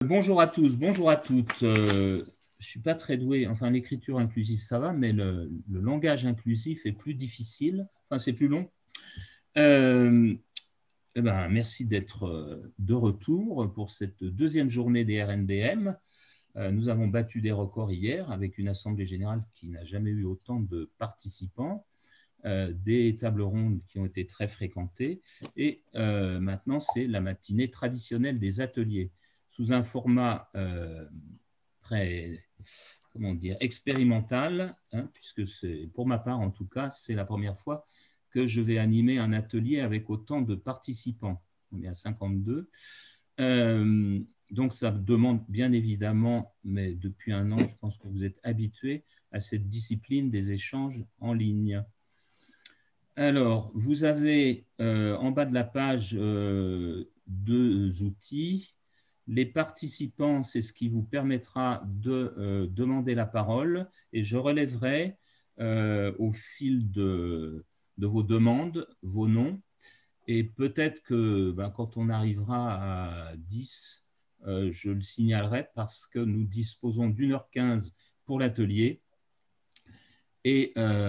Bonjour à tous, bonjour à toutes. Je ne suis pas très doué, enfin l'écriture inclusive ça va, mais le langage inclusif est plus difficile, enfin c'est plus long. Merci d'être de retour pour cette deuxième journée des RNBM. Nous avons battu des records hier avec une assemblée générale qui n'a jamais eu autant de participants, des tables rondes qui ont été très fréquentées et maintenant c'est la matinée traditionnelle des ateliers sous un format très, comment dire, expérimental, hein, puisque c'est, pour ma part en tout cas, c'est la première fois que je vais animer un atelier avec autant de participants. On est à 52. Donc ça demande bien évidemment, mais depuis un an, je pense que vous êtes habitués à cette discipline des échanges en ligne. Alors, vous avez en bas de la page deux outils. Les participants, c'est ce qui vous permettra de demander la parole et je relèverai au fil de vos demandes, vos noms. Et peut-être que quand on arrivera à 10, je le signalerai parce que nous disposons d'1h15 pour l'atelier. Et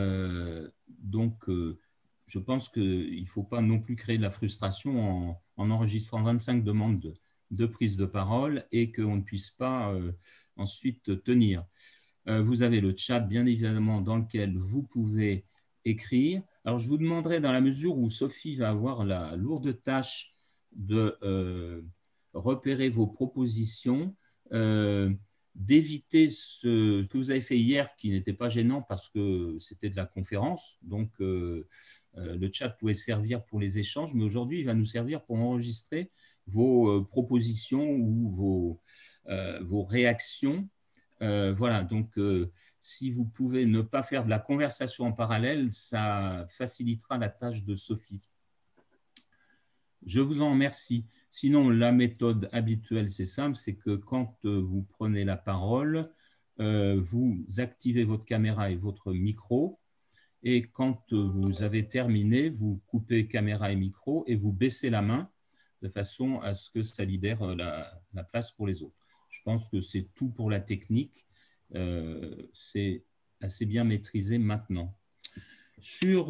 je pense qu'il ne faut pas non plus créer de la frustration en enregistrant 25 demandes de prise de parole et qu'on ne puisse pas ensuite tenir. Vous avez le chat, bien évidemment, dans lequel vous pouvez écrire. Alors, je vous demanderai, dans la mesure où Sophie va avoir la lourde tâche de repérer vos propositions, d'éviter ce que vous avez fait hier, qui n'était pas gênant parce que c'était de la conférence. Donc, le chat pouvait servir pour les échanges, mais aujourd'hui, il va nous servir pour enregistrer vos propositions ou vos réactions. Voilà, donc si vous pouvez ne pas faire de la conversation en parallèle, ça facilitera la tâche de Sophie. Je vous en remercie. Sinon, la méthode habituelle, c'est simple, c'est que quand vous prenez la parole, vous activez votre caméra et votre micro, et quand vous avez terminé, vous coupez caméra et micro et vous baissez la main de façon à ce que ça libère la place pour les autres. Je pense que c'est tout pour la technique. C'est assez bien maîtrisé maintenant. Sur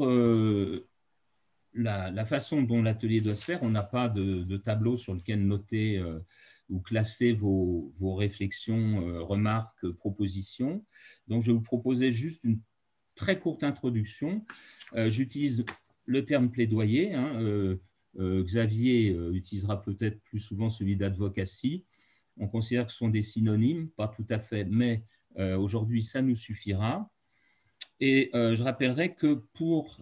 la façon dont l'atelier doit se faire, on n'a pas de tableau sur lequel noter ou classer vos réflexions, remarques, propositions. Donc, je vais vous proposer juste une très courte introduction. J'utilise le terme plaidoyer. Xavier utilisera peut-être plus souvent celui d'advocacy. On considère que ce sont des synonymes, pas tout à fait, mais aujourd'hui, ça nous suffira. Et je rappellerai que pour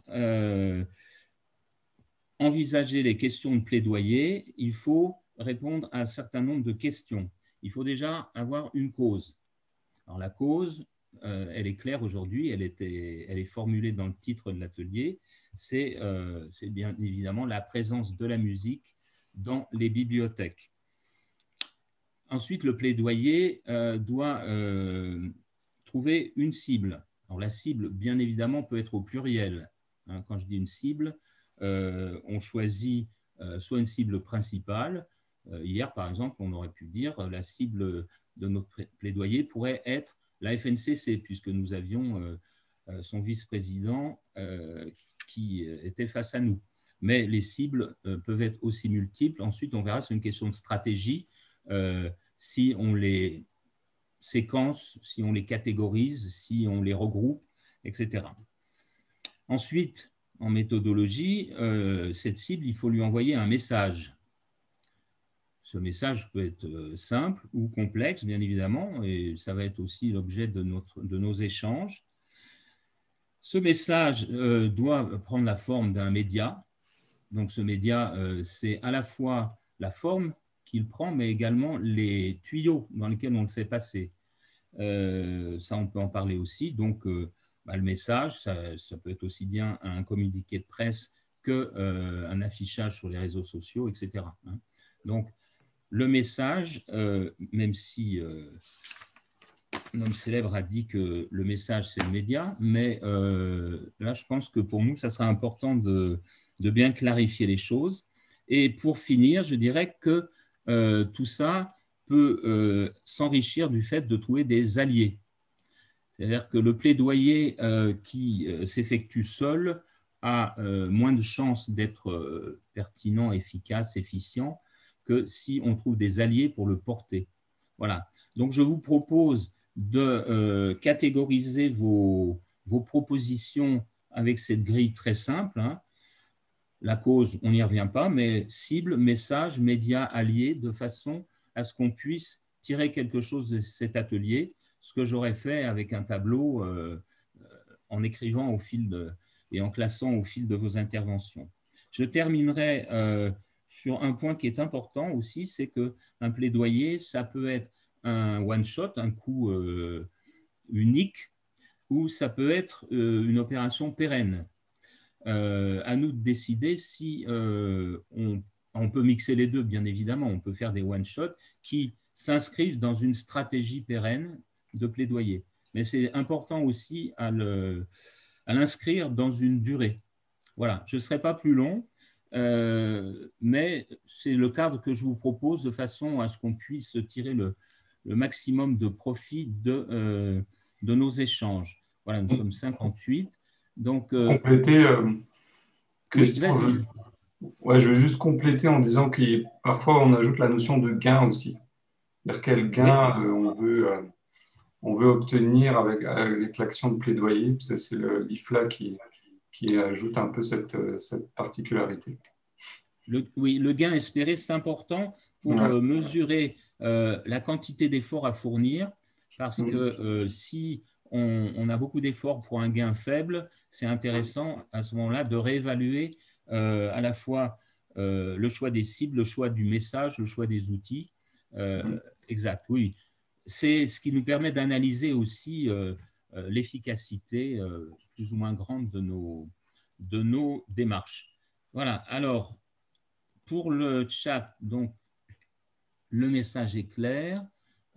envisager les questions de plaidoyer, il faut répondre à un certain nombre de questions. Il faut déjà avoir une cause. Alors la cause, elle est claire aujourd'hui, elle est formulée dans le titre de l'atelier, c'est bien évidemment la présence de la musique dans les bibliothèques. Ensuite, le plaidoyer doit trouver une cible. Alors la cible, bien évidemment, peut être au pluriel. Quand je dis une cible, on choisit soit une cible principale. Hier, par exemple, on aurait pu dire la cible de notre plaidoyer pourrait être la FNCC, puisque nous avions son vice-président qui était face à nous. Mais les cibles peuvent être aussi multiples. Ensuite, on verra, c'est une question de stratégie. Si on les séquence, si on les catégorise, si on les regroupe, etc. Ensuite, en méthodologie, cette cible, il faut lui envoyer un message. Ce message peut être simple ou complexe, bien évidemment, et ça va être aussi l'objet de nos échanges. Ce message doit prendre la forme d'un média. Donc, ce média, c'est à la fois la forme qu'il prend, mais également les tuyaux dans lesquels on le fait passer. Ça, on peut en parler aussi. Donc, le message, ça peut être aussi bien un communiqué de presse qu'un affichage sur les réseaux sociaux, etc. Donc, le message, même si un homme célèbre a dit que le message, c'est le média, mais là, je pense que pour nous, ça sera important de bien clarifier les choses. Et pour finir, je dirais que tout ça peut s'enrichir du fait de trouver des alliés. C'est-à-dire que le plaidoyer qui s'effectue seul a moins de chances d'être pertinent, efficace, efficient que si on trouve des alliés pour le porter. Voilà. Donc, je vous propose de catégoriser vos propositions avec cette grille très simple. Hein. La cause, on n'y revient pas, mais cible, message, médias, alliés, de façon à ce qu'on puisse tirer quelque chose de cet atelier, ce que j'aurais fait avec un tableau en écrivant au fil et en classant au fil de vos interventions. Je terminerai sur un point qui est important aussi, c'est qu'un plaidoyer, ça peut être un one-shot, un coup unique, ou ça peut être une opération pérenne. À nous de décider si on peut mixer les deux, bien évidemment. On peut faire des one-shots qui s'inscrivent dans une stratégie pérenne de plaidoyer. Mais c'est important aussi à l'inscrire dans une durée. Voilà, je ne serai pas plus long, mais c'est le cadre que je vous propose de façon à ce qu'on puisse tirer le maximum de profit de nos échanges. Voilà, nous sommes 58. Donc, compléter, oui, Christian, vas-y. ouais, je veux juste compléter en disant que parfois on ajoute la notion de gain aussi. C'est-à-dire quel Oui, gain on veut obtenir avec l'action de plaidoyer. C'est l'IFLA qui ajoute un peu cette particularité. oui, le gain espéré, c'est important pour Ouais. mesurer la quantité d'efforts à fournir, parce que Mm. si on a beaucoup d'efforts pour un gain faible, c'est intéressant à ce moment-là de réévaluer à la fois le choix des cibles, le choix du message, le choix des outils. Mm. Exact, oui. C'est ce qui nous permet d'analyser aussi l'efficacité plus ou moins grande de nos démarches. Voilà, alors, pour le chat, donc, le message est clair.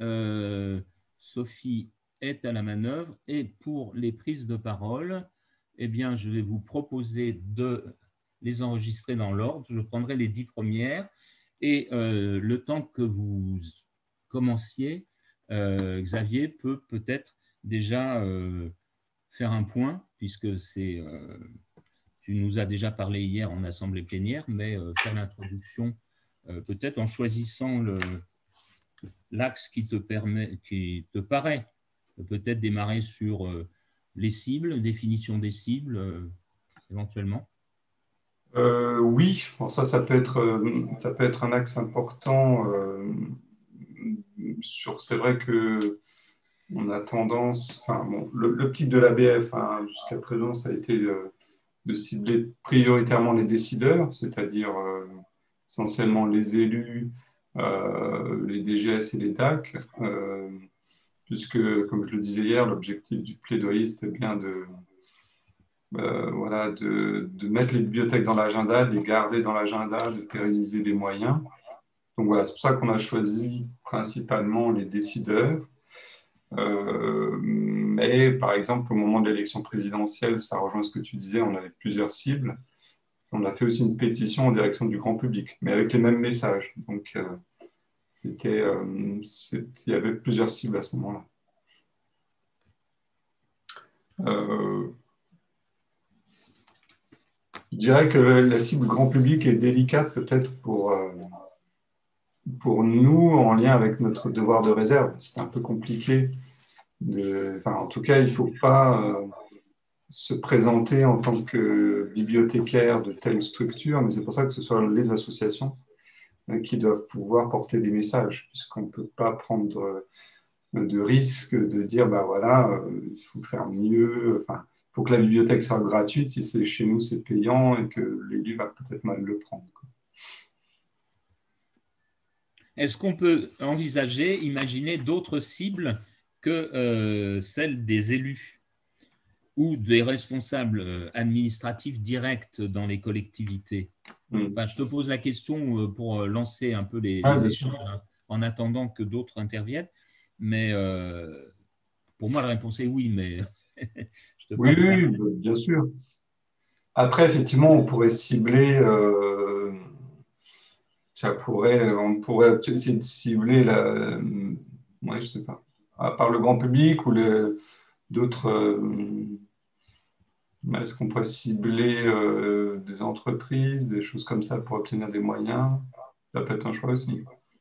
Sophie est à la manœuvre. Et pour les prises de parole, eh bien, je vais vous proposer de les enregistrer dans l'ordre. Je prendrai les 10 premières. Et le temps que vous commenciez, Xavier peut peut-être déjà faire un point, puisque tu nous as déjà parlé hier en assemblée plénière, mais faire l'introduction peut-être en choisissant l'axe qui te paraît peut-être démarrer sur les cibles, définition des cibles éventuellement. Oui, bon, ça peut être un axe important. C'est vrai que on a tendance, enfin, bon, l'optique de l'ABF jusqu'à présent, ça a été de cibler prioritairement les décideurs, c'est-à-dire essentiellement les élus, les DGS et les DAC, puisque, comme je le disais hier, l'objectif du plaidoyer, c'était bien voilà, de mettre les bibliothèques dans l'agenda, de les garder dans l'agenda, de pérenniser les moyens. Donc voilà, c'est pour ça qu'on a choisi principalement les décideurs. Mais par exemple, au moment de l'élection présidentielle, ça rejoint ce que tu disais, on avait plusieurs cibles. On a fait aussi une pétition en direction du grand public, mais avec les mêmes messages. Donc, il y avait plusieurs cibles à ce moment-là. Je dirais que la cible grand public est délicate peut-être pour nous en lien avec notre devoir de réserve. C'est un peu compliqué. En tout cas, il ne faut pas se présenter en tant que bibliothécaire de telle structure, mais c'est pour ça que ce sont les associations qui doivent pouvoir porter des messages, puisqu'on ne peut pas prendre de risque de dire, bah voilà, il faut faire mieux, il faut que la bibliothèque soit gratuite, si c'est chez nous, c'est payant, et que l'élu va peut-être mal le prendre. Est-ce qu'on peut envisager, imaginer d'autres cibles que celles des élus ou des responsables administratifs directs dans les collectivités? Je te pose la question pour lancer un peu les échanges en attendant que d'autres interviennent. Mais pour moi, la réponse est oui, mais je te passe la main. Oui, bien sûr. Après, effectivement, on pourrait cibler on pourrait essayer de cibler ouais, je sais pas, à part le grand public ou d'autres. Est-ce qu'on pourrait cibler des entreprises, des choses comme ça pour obtenir des moyens? Ça peut être un choix aussi.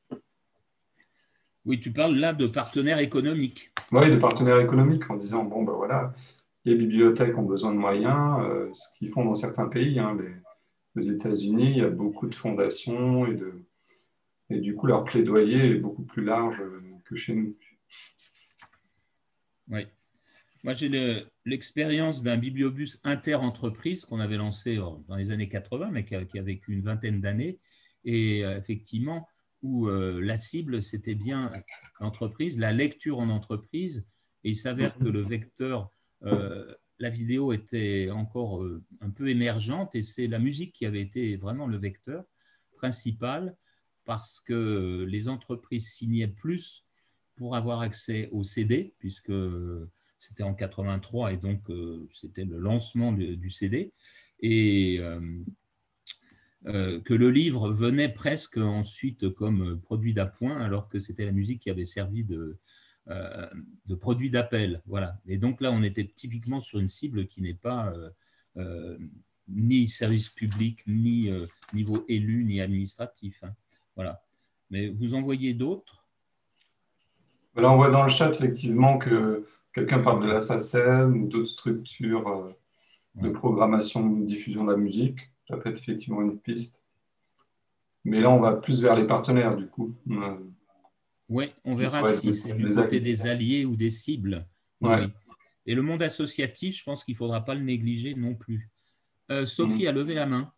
Oui, tu parles là de partenaires économiques. Oui, des partenaires économiques en disant, bon, ben voilà, les bibliothèques ont besoin de moyens, ce qu'ils font dans certains pays. Hein, les États-Unis, il y a beaucoup de fondations et du coup, leur plaidoyer est beaucoup plus large que chez nous. Oui. Moi, j'ai l'expérience d'un bibliobus inter-entreprise qu'on avait lancé dans les années 80, mais qui a vécu une vingtaine d'années. Et effectivement, où la cible, c'était bien l'entreprise, la lecture en entreprise. Et il s'avère que le vecteur, la vidéo était encore un peu émergente et c'est la musique qui avait été vraiment le vecteur principal parce que les entreprises signaient plus pour avoir accès au CD, puisque c'était en 83 et donc c'était le lancement du CD. Et que le livre venait presque ensuite comme produit d'appoint, alors que c'était la musique qui avait servi de produit d'appel. Voilà. Et donc là, on était typiquement sur une cible qui n'est pas ni service public, ni niveau élu, ni administratif. Hein. Voilà. Mais vous en voyez d'autres? Là, on voit dans le chat effectivement que quelqu'un parle de la SACEM ou d'autres structures de programmation, de diffusion de la musique. Ça peut être effectivement une piste. Mais là, on va plus vers les partenaires, du coup. Oui, on verra si c'est du côté des alliés ou des cibles. Oui, ouais. oui. Et le monde associatif, je pense qu'il ne faudra pas le négliger non plus. Sophie a levé la main.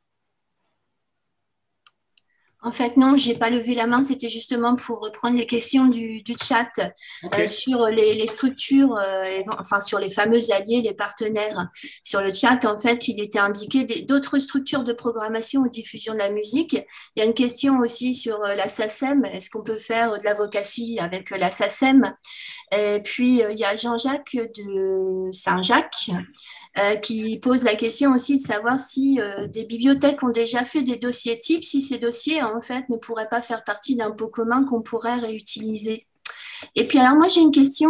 En fait, non, je n'ai pas levé la main. C'était justement pour reprendre les questions du chat sur les structures, enfin sur les fameux alliés, les partenaires. Sur le chat, en fait, il était indiqué d'autres structures de programmation ou diffusion de la musique. Il y a une question aussi sur la SACEM. Est-ce qu'on peut faire de l'advocacy avec la SACEM? Et puis, il y a Jean-Jacques de Saint-Jacques qui pose la question aussi de savoir si des bibliothèques ont déjà fait des dossiers types, si ces dossiers, en fait, ne pourraient pas faire partie d'un pot commun qu'on pourrait réutiliser. Et puis, alors moi, j'ai une question.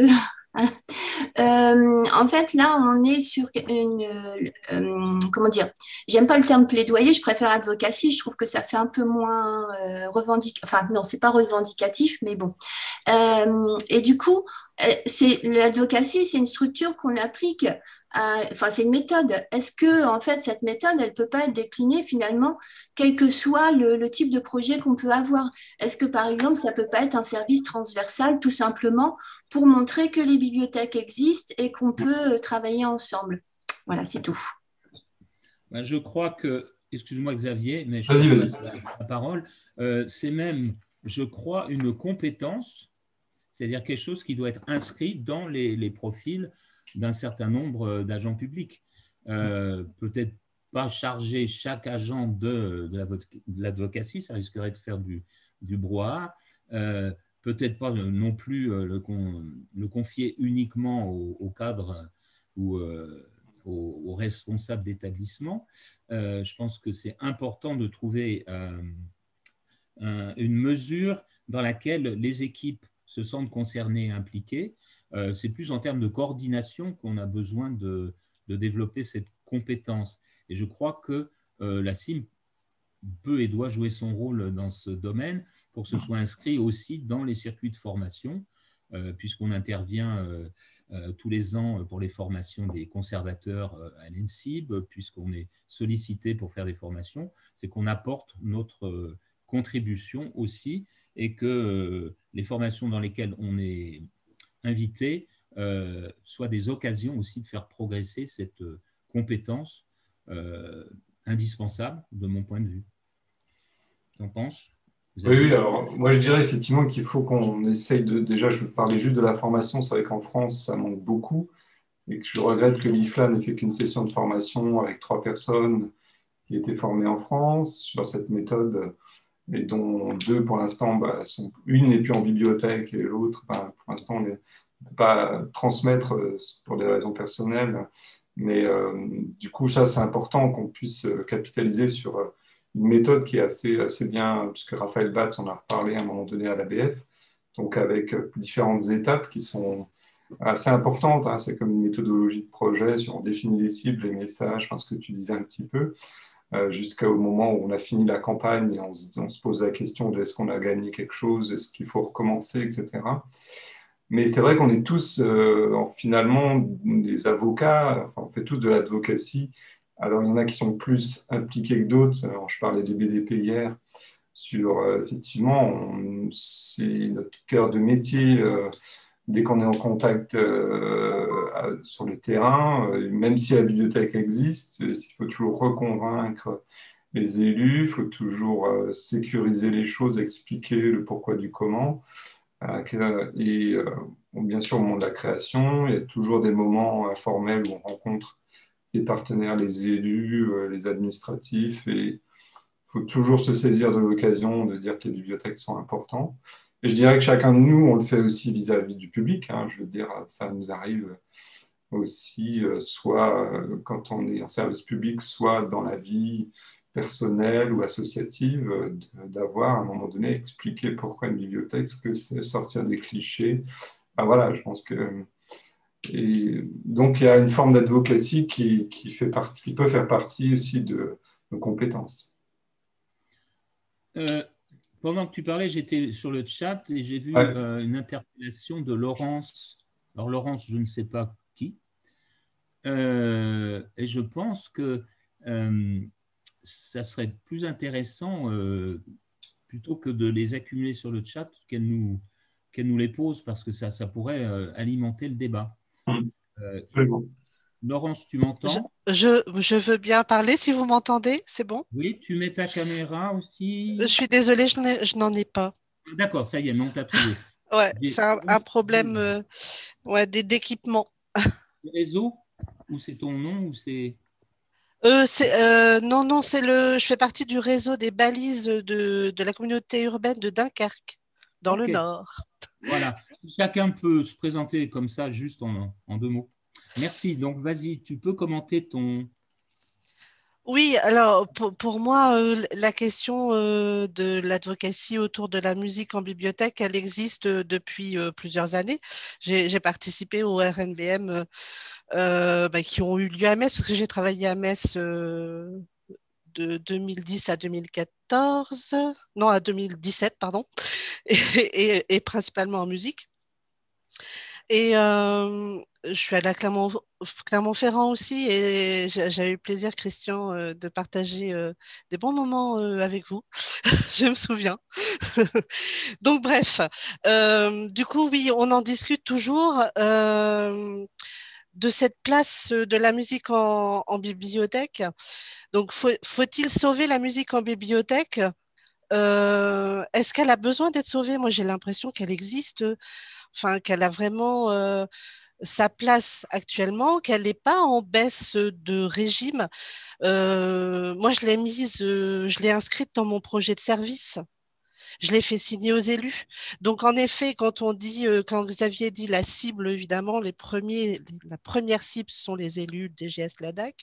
En fait, là, on est sur comment dire, j'aime pas le terme plaidoyer, je préfère advocacy, je trouve que ça fait un peu moins revendicatif, enfin non, c'est pas revendicatif, mais bon. Et du coup, l'advocacy, c'est une structure qu'on applique, enfin c'est une méthode. Est-ce que en fait cette méthode, elle peut pas être déclinée finalement, quel que soit le type de projet qu'on peut avoir? Est-ce que par exemple, ça peut pas être un service transversal, tout simplement, pour montrer que les bibliothèques existent et qu'on peut travailler ensemble? Voilà, c'est tout. Je crois que, excuse-moi Xavier, mais je te passe la parole, c'est même, je crois, une compétence, c'est-à-dire quelque chose qui doit être inscrit dans les profils d'un certain nombre d'agents publics. Peut-être pas charger chaque agent de l'advocacy, ça risquerait de faire du brouhaha. Peut-être pas non plus le confier uniquement au cadre ou aux responsables d'établissement. Je pense que c'est important de trouver une mesure dans laquelle les équipes se sentent concernées et impliquées. C'est plus en termes de coordination qu'on a besoin de développer cette compétence. Et je crois que la CIM peut et doit jouer son rôle dans ce domaine pour que ce soit inscrit aussi dans les circuits de formation, puisqu'on intervient tous les ans pour les formations des conservateurs à l'ENSIB, puisqu'on est sollicité pour faire des formations, c'est qu'on apporte notre contribution aussi et que les formations dans lesquelles on est invité soient des occasions aussi de faire progresser cette compétence indispensable de mon point de vue. T'en penses ? Oui, alors moi je dirais effectivement qu'il faut qu'on essaye de… Déjà, je parlais juste de la formation, c'est vrai qu'en France, ça manque beaucoup et que je regrette que l'IFLA n'ait fait qu'une session de formation avec 3 personnes qui étaient formées en France sur cette méthode et dont 2 pour l'instant, une n'est plus en bibliothèque et l'autre, pour l'instant, on ne peut pas transmettre pour des raisons personnelles. Mais du coup, ça, c'est important qu'on puisse capitaliser sur une méthode qui est assez bien, puisque Raphaël Batz en a reparlé à un moment donné à l'ABF, donc avec différentes étapes qui sont assez importantes. Hein. C'est comme une méthodologie de projet, si on définit les cibles, les messages, enfin, ce que tu disais un petit peu, jusqu'au moment où on a fini la campagne et on se pose la question de est-ce qu'on a gagné quelque chose, est-ce qu'il faut recommencer, etc. Mais c'est vrai qu'on est tous finalement des avocats, enfin, on fait tous de l'advocacy. Alors il y en a qui sont plus impliqués que d'autres. Alors, je parlais des BDP hier, sur effectivement, c'est notre cœur de métier. Dès qu'on est en contact sur le terrain, même si la bibliothèque existe, il faut toujours reconvaincre les élus, il faut toujours sécuriser les choses, expliquer le pourquoi du comment. Et bon, bien sûr, au moment de la création, il y a toujours des moments informels où on rencontre les partenaires, les élus, les administratifs, et il faut toujours se saisir de l'occasion de dire que les bibliothèques sont importantes. Et je dirais que chacun de nous, on le fait aussi vis-à-vis du public. Hein. Je veux dire, ça nous arrive aussi, soit quand on est en service public, soit dans la vie personnelle ou associative, d'avoir à un moment donné expliqué pourquoi une bibliothèque, ce que c'est sortir des clichés. Ben voilà, je pense que... Et donc, il y a une forme d'advocacy qui peut faire partie aussi de nos compétences. Pendant que tu parlais, j'étais sur le chat et j'ai vu Ouais. une interpellation de Laurence. Alors, Laurence, je ne sais pas qui. Et je pense que ça serait plus intéressant, plutôt que de les accumuler sur le chat, qu'elle nous les pose, parce que ça pourrait alimenter le débat. Absolument. Laurence, tu m'entends? Je veux bien parler si vous m'entendez, c'est bon? Oui, tu mets ta caméra Je aussi. suis désolée, je n'en ai pas. D'accord, ça y est, mais on t'a trouvé. Ouais, c'est un problème ouais, d'équipement. Réseau, ou c'est ton nom, ou c'est... Non, je fais partie du réseau des balises de la communauté urbaine de Dunkerque, dans le Ok, Nord. voilà. Si chacun peut se présenter comme ça, juste en 2 mots. Merci. Donc, vas-y, tu peux commenter ton... Oui, alors pour moi, la question de l'advocacy autour de la musique en bibliothèque, elle existe depuis plusieurs années. J'ai participé au RNBM qui ont eu lieu à Metz, parce que j'ai travaillé à Metz de 2010 à 2014, non, à 2017, pardon, et principalement en musique. Et je suis allée à Clermont-Ferrand aussi, et j'ai eu plaisir, Christian, de partager des bons moments avec vous. Je me souviens. Donc, bref, du coup, oui, on en discute toujours de cette place de la musique en bibliothèque. Donc, faut-il sauver la musique en bibliothèque? Est-ce qu'elle a besoin d'être sauvée? Moi, j'ai l'impression qu'elle existe, enfin, qu'elle a vraiment sa place actuellement, qu'elle n'est pas en baisse de régime. Moi, je l'ai inscrite dans mon projet de service. Je l'ai fait signer aux élus. Donc, en effet, quand Xavier dit la cible, évidemment, la première cible, ce sont les élus DGS LADAC.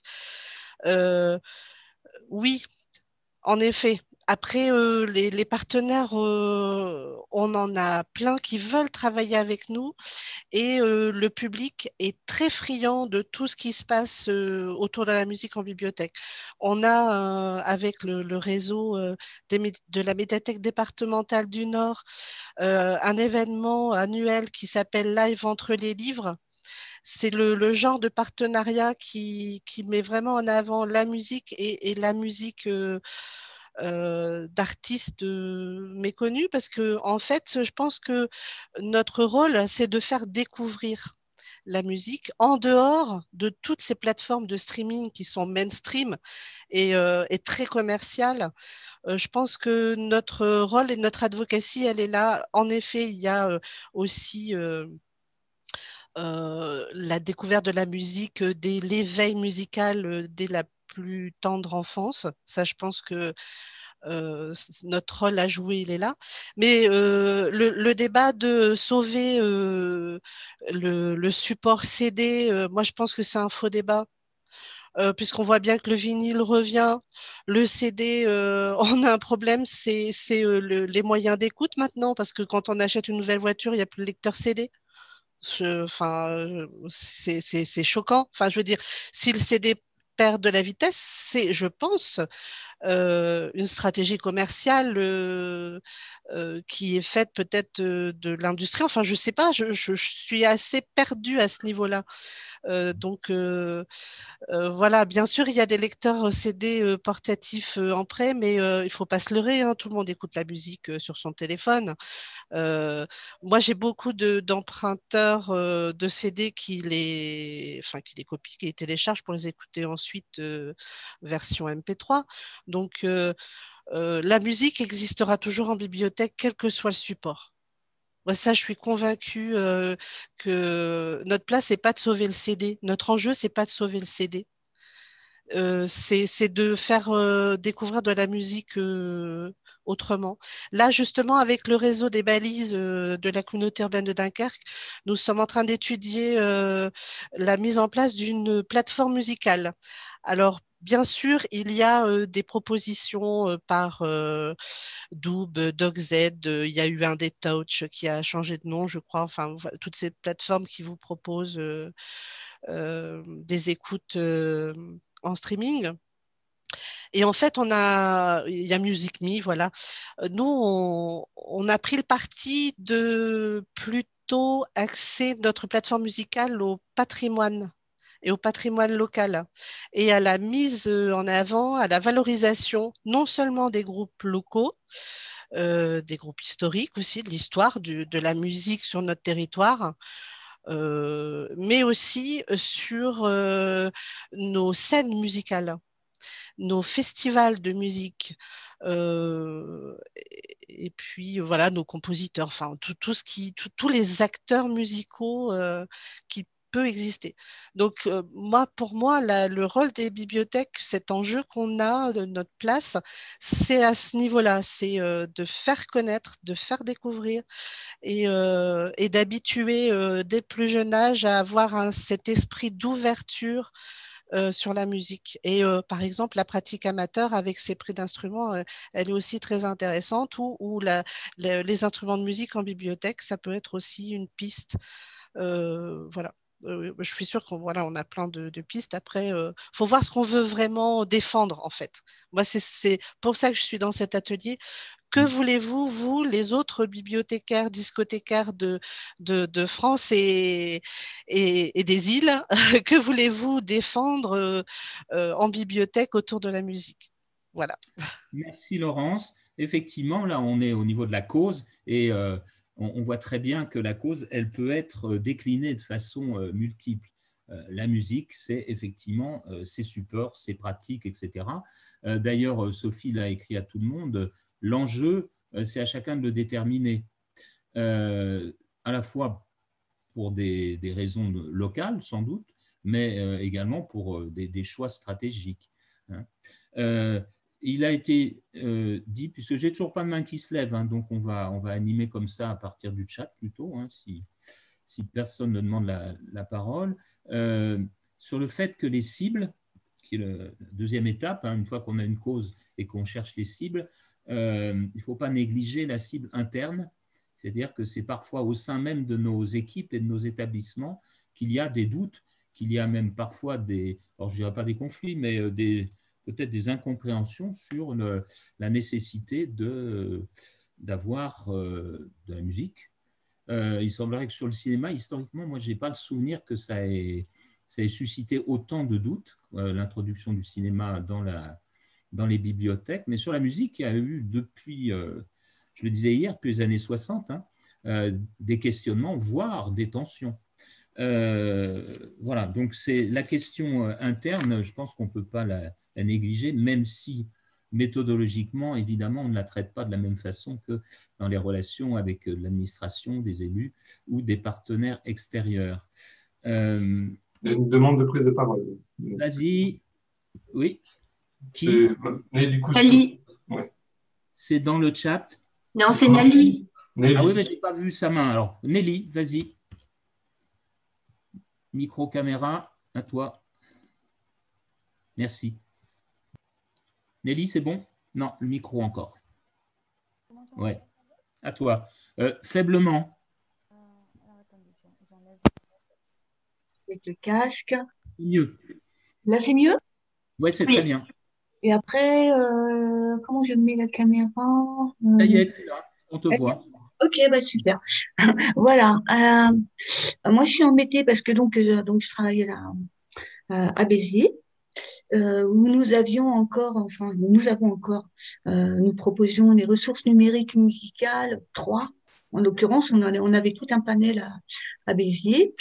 Oui, en effet. Après, les partenaires, on en a plein qui veulent travailler avec nous, et le public est très friand de tout ce qui se passe autour de la musique en bibliothèque. On a, avec le réseau de la médiathèque départementale du Nord, un événement annuel qui s'appelle Live entre les livres. C'est le genre de partenariat qui met vraiment en avant la musique et la musique d'artistes méconnus, parce que en fait, je pense que notre rôle, c'est de faire découvrir la musique en dehors de toutes ces plateformes de streaming qui sont mainstream et très commerciales. Je pense que notre rôle et notre advocacy, elle est là. En effet, il y a aussi la découverte de la musique, l'éveil musical dès la plus tendre enfance. Ça, je pense que notre rôle à jouer, il est là. Mais le débat de sauver le support CD, moi, je pense que c'est un faux débat. puisqu'on voit bien que le vinyle revient, le CD, on a un problème, c'est les moyens d'écoute maintenant, parce que quand on achète une nouvelle voiture, il n'y a plus de lecteur CD. C'est choquant. Enfin, je veux dire, si le CD perd de la vitesse, c'est, je pense, une stratégie commerciale qui est faite peut-être de l'industrie. Enfin, je sais pas, je suis assez perdue à ce niveau-là. Voilà, bien sûr, il y a des lecteurs CD portatifs en prêt, mais il faut pas se leurrer, hein, tout le monde écoute la musique sur son téléphone. Euh, Moi, j'ai beaucoup d'emprunteurs de CD qui les copient, qui les téléchargent pour les écouter ensuite version MP3. Donc, la musique existera toujours en bibliothèque, quel que soit le support. Moi, ça, je suis convaincue que notre place, c'est pas de sauver le CD. Notre enjeu, c'est pas de sauver le CD. C'est de faire découvrir de la musique autrement. Là, justement, avec le réseau des balises de la communauté urbaine de Dunkerque, nous sommes en train d'étudier la mise en place d'une plateforme musicale. Alors, bien sûr, il y a des propositions par Doob, DocZ, il y a eu un des Touch qui a changé de nom, je crois. Enfin, toutes ces plateformes qui vous proposent des écoutes en streaming. Et en fait, il y a Music Me, voilà. Nous, on a pris le parti de plutôt axer notre plateforme musicale au patrimoine et au patrimoine local et à la mise en avant, à la valorisation non seulement des groupes locaux, des groupes historiques aussi, de l'histoire de la musique sur notre territoire, mais aussi sur nos scènes musicales, nos festivals de musique, et puis voilà, nos compositeurs, enfin tous les acteurs musicaux qui peut exister. Donc moi, pour moi, le rôle des bibliothèques, cet enjeu qu'on a de notre place, c'est à ce niveau-là, c'est de faire connaître, de faire découvrir et d'habituer dès le plus jeune âge à avoir cet esprit d'ouverture sur la musique. Et par exemple, la pratique amateur avec ses prix d'instruments, elle est aussi très intéressante, ou les instruments de musique en bibliothèque, ça peut être aussi une piste. Voilà. Je suis sûre qu'on voilà, on a plein de pistes. Après, faut voir ce qu'on veut vraiment défendre, en fait. Moi, c'est pour ça que je suis dans cet atelier. Que voulez-vous, vous, les autres bibliothécaires, discothécaires de France et des îles, que voulez-vous défendre en bibliothèque autour de la musique? Voilà. Merci Laurence. Effectivement, là, on est au niveau de la cause et on voit très bien que la cause, elle peut être déclinée de façon multiple. La musique, c'est effectivement ses supports, ses pratiques, etc. D'ailleurs, Sophie l'a écrit à tout le monde. L'enjeu, c'est à chacun de le déterminer, à la fois pour des raisons locales, sans doute, mais également pour des choix stratégiques. Il a été dit, puisque j'ai toujours pas de main qui se lève, hein, donc on va animer comme ça à partir du chat plutôt, hein, si personne ne demande la parole, sur le fait que les cibles, qui est la deuxième étape, hein, une fois qu'on a une cause et qu'on cherche les cibles, il ne faut pas négliger la cible interne, c'est-à-dire que c'est parfois au sein même de nos équipes et de nos établissements qu'il y a des doutes, qu'il y a même parfois alors je ne dirais pas des conflits, mais peut-être des incompréhensions sur la nécessité d'avoir de la musique. Il semblerait que sur le cinéma, historiquement, moi, je n'ai pas le souvenir que ça ait suscité autant de doutes, l'introduction du cinéma dans les bibliothèques. Mais sur la musique, il y a eu depuis, je le disais hier, depuis les années 60, hein, des questionnements, voire des tensions. Voilà, donc c'est la question interne, je pense qu'on ne peut pas la négliger, même si méthodologiquement, évidemment, on ne la traite pas de la même façon que dans les relations avec l'administration, des élus ou des partenaires extérieurs. Une demande de prise de parole. Vas-y. Oui. Qui Nelly. Ouais. C'est dans le chat. Non, c'est Nelly. Ah oui, mais je n'ai pas vu sa main. Alors, Nelly, vas-y. Micro, caméra, à toi. Merci. Nelly, c'est bon? Non, le micro encore. Ouais, à toi. Faiblement. Avec le casque. Mieux. Là, c'est mieux? Ouais, c'est Oui. très bien. Et après, comment je mets la caméra? Ça y est, là, on te voit. Ok, bah super. Voilà. Moi, je suis embêtée parce que donc je travaille là, à Béziers, où nous avions encore, enfin, nous avons encore, nous proposions les ressources numériques musicales 3. En l'occurrence, on avait tout un panel à Béziers.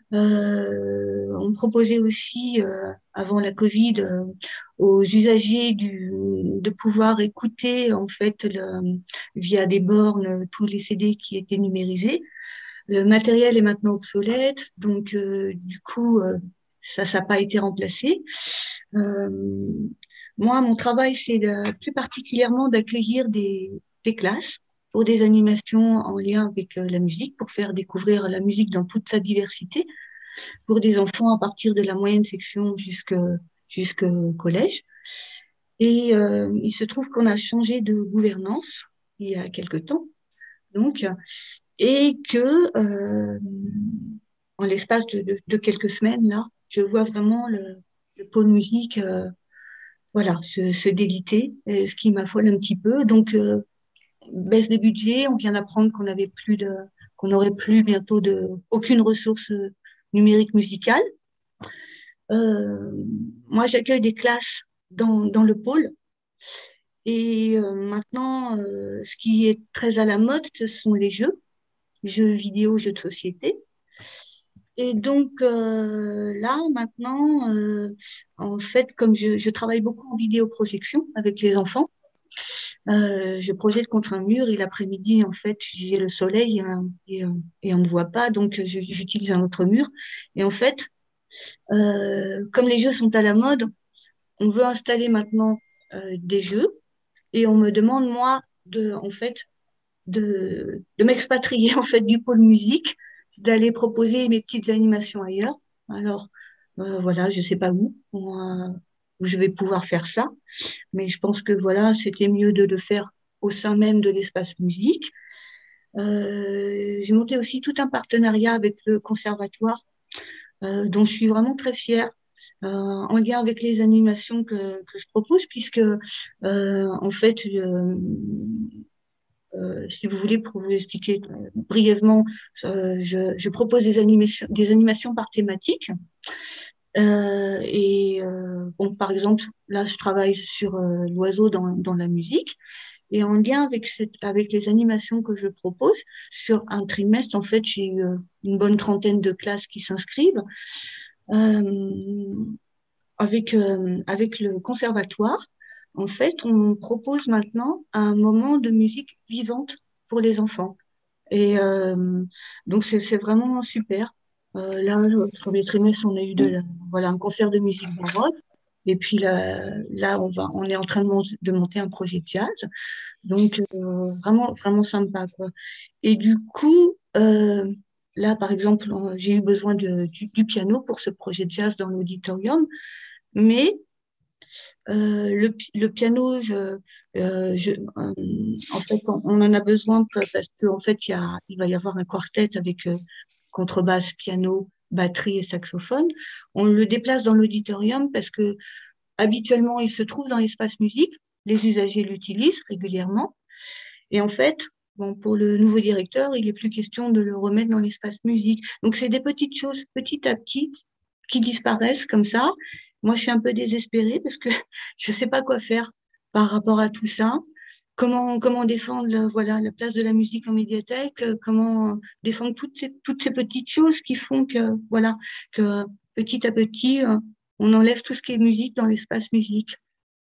On proposait aussi, avant la Covid, aux usagers de pouvoir écouter en fait via des bornes tous les CD qui étaient numérisés. Le matériel est maintenant obsolète, donc du coup, ça n'a pas été remplacé. Euh, Moi, mon travail, c'est plus particulièrement d'accueillir des classes pour des animations en lien avec la musique, pour faire découvrir la musique dans toute sa diversité pour des enfants à partir de la moyenne section jusqu'au collège. Et il se trouve qu'on a changé de gouvernance il y a quelque temps, donc, et que en l'espace de quelques semaines, là, je vois vraiment le pôle musique voilà, se déliter, ce qui m'affole un petit peu. Donc, baisse des budgets, on vient d'apprendre qu'on n'aurait plus bientôt aucune ressource numérique musicale. Euh, Moi, j'accueille des classes dans le pôle. Et maintenant, ce qui est très à la mode, ce sont les jeux vidéo, jeux de société. Et donc là, maintenant, en fait, comme je travaille beaucoup en vidéoprojection avec les enfants, je projette contre un mur et l'après-midi, en fait, j'ai le soleil et on ne voit pas, donc j'utilise un autre mur. Et en fait, comme les jeux sont à la mode, on veut installer maintenant des jeux et on me demande, moi, en fait, de m'expatrier en fait du pôle musique, d'aller proposer mes petites animations ailleurs. Alors, voilà, je sais pas où je vais pouvoir faire ça, mais je pense que voilà, c'était mieux de le faire au sein même de l'espace musique. J'ai monté aussi tout un partenariat avec le conservatoire, dont je suis vraiment très fière, en lien avec les animations que je propose, puisque en fait, si vous voulez, pour vous expliquer brièvement, je propose des animations par thématique. Bon, par exemple, là, je travaille sur l'oiseau dans la musique. Et en lien avec les animations que je propose, sur un trimestre, en fait, j'ai eu une bonne trentaine de classes qui s'inscrivent. Avec le conservatoire, en fait, on propose maintenant un moment de musique vivante pour les enfants. Et donc, c'est vraiment super. Là, le premier trimestre, on a eu voilà, un concert de musique baroque. Et puis là on est en train de monter un projet de jazz. Donc, vraiment, vraiment sympa, quoi. Et du coup, là, par exemple, j'ai eu besoin du piano pour ce projet de jazz dans l'auditorium. Mais le piano, en fait, on en a besoin parce qu'en fait, il va y avoir un quartet avec contrebasse, piano, batterie et saxophone. On le déplace dans l'auditorium parce que habituellement, il se trouve dans l'espace musique. Les usagers l'utilisent régulièrement. Et en fait, bon, pour le nouveau directeur, il n'est plus question de le remettre dans l'espace musique. Donc, c'est des petites choses, petit à petit, qui disparaissent comme ça. Moi, je suis un peu désespérée parce que je ne sais pas quoi faire par rapport à tout ça. Comment défendre voilà, la place de la musique en médiathèque, comment défendre toutes ces petites choses qui font que, voilà, que petit à petit, on enlève tout ce qui est musique dans l'espace musique.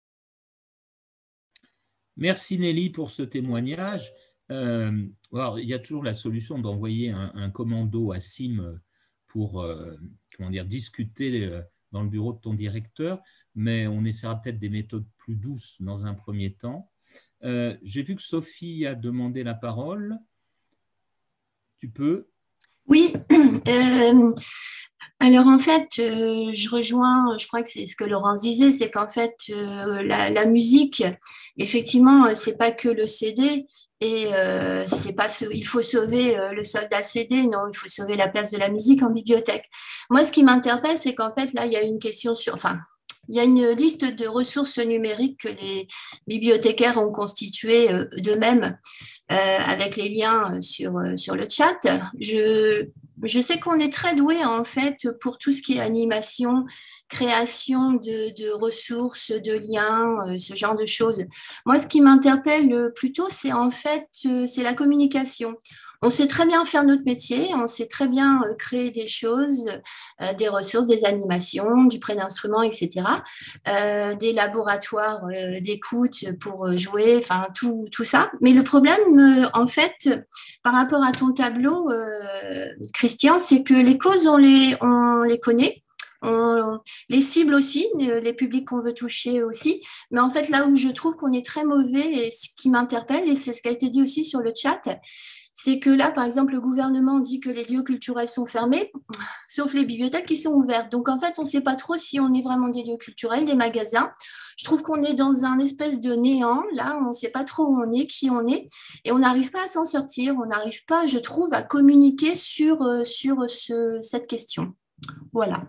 Merci Nelly pour ce témoignage. Alors, il y a toujours la solution d'envoyer un commando à SIM pour comment dire, discuter dans le bureau de ton directeur, mais on essaiera peut-être des méthodes plus douces dans un premier temps. J'ai vu que Sophie a demandé la parole. Tu peux? Oui. Alors en fait, je rejoins, je crois que c'est ce que Laurence disait, c'est qu'en fait, la musique, effectivement, c'est pas que le CD. Et c'est pas il faut sauver le soldat CD, non, il faut sauver la place de la musique en bibliothèque. Moi, ce qui m'interpelle, c'est qu'en fait, là, il y a une question sur, enfin, il y a une liste de ressources numériques que les bibliothécaires ont constituées d'eux-mêmes avec les liens sur le chat. Je sais qu'on est très doué en fait pour tout ce qui est animation, création de ressources, de liens, ce genre de choses. Moi, ce qui m'interpelle plutôt, c'est en fait c'est la communication. On sait très bien faire notre métier, on sait très bien créer des choses, des ressources, des animations, du prêt d'instruments, etc. Des laboratoires d'écoute pour jouer, enfin tout ça. Mais le problème, en fait, par rapport à ton tableau, Christian, c'est que les causes, on les connaît. Les cibles aussi, les publics qu'on veut toucher aussi. Mais en fait, là où je trouve qu'on est très mauvais et ce qui m'interpelle, et c'est ce qui a été dit aussi sur le chat, c'est que là, par exemple, le gouvernement dit que les lieux culturels sont fermés, sauf les bibliothèques qui sont ouvertes. Donc, en fait, on ne sait pas trop si on est vraiment des lieux culturels, des magasins. Je trouve qu'on est dans un espèce de néant. Là, on ne sait pas trop où on est, qui on est, et on n'arrive pas à s'en sortir. On n'arrive pas, je trouve, à communiquer sur cette question. Voilà.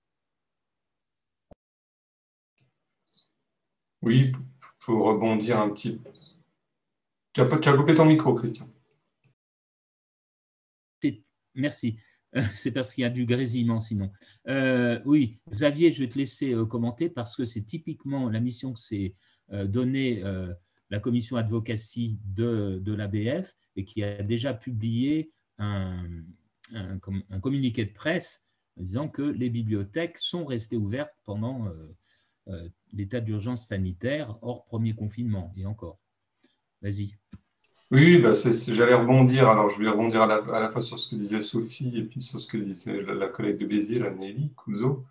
Oui, pour rebondir un petit peu. Tu as coupé ton micro, Christian. Merci. C'est parce qu'il y a du grésillement sinon. Oui, Xavier, je vais te laisser commenter parce que c'est typiquement la mission que s'est donnée la commission advocacy de l'ABF et qui a déjà publié un communiqué de presse disant que les bibliothèques sont restées ouvertes pendant l'état d'urgence sanitaire hors premier confinement et encore. Vas-y. Oui, bah j'allais rebondir. Alors, je vais rebondir à la fois sur ce que disait Sophie et puis sur ce que disait la collègue de Béziers, la Nelly Couzeau.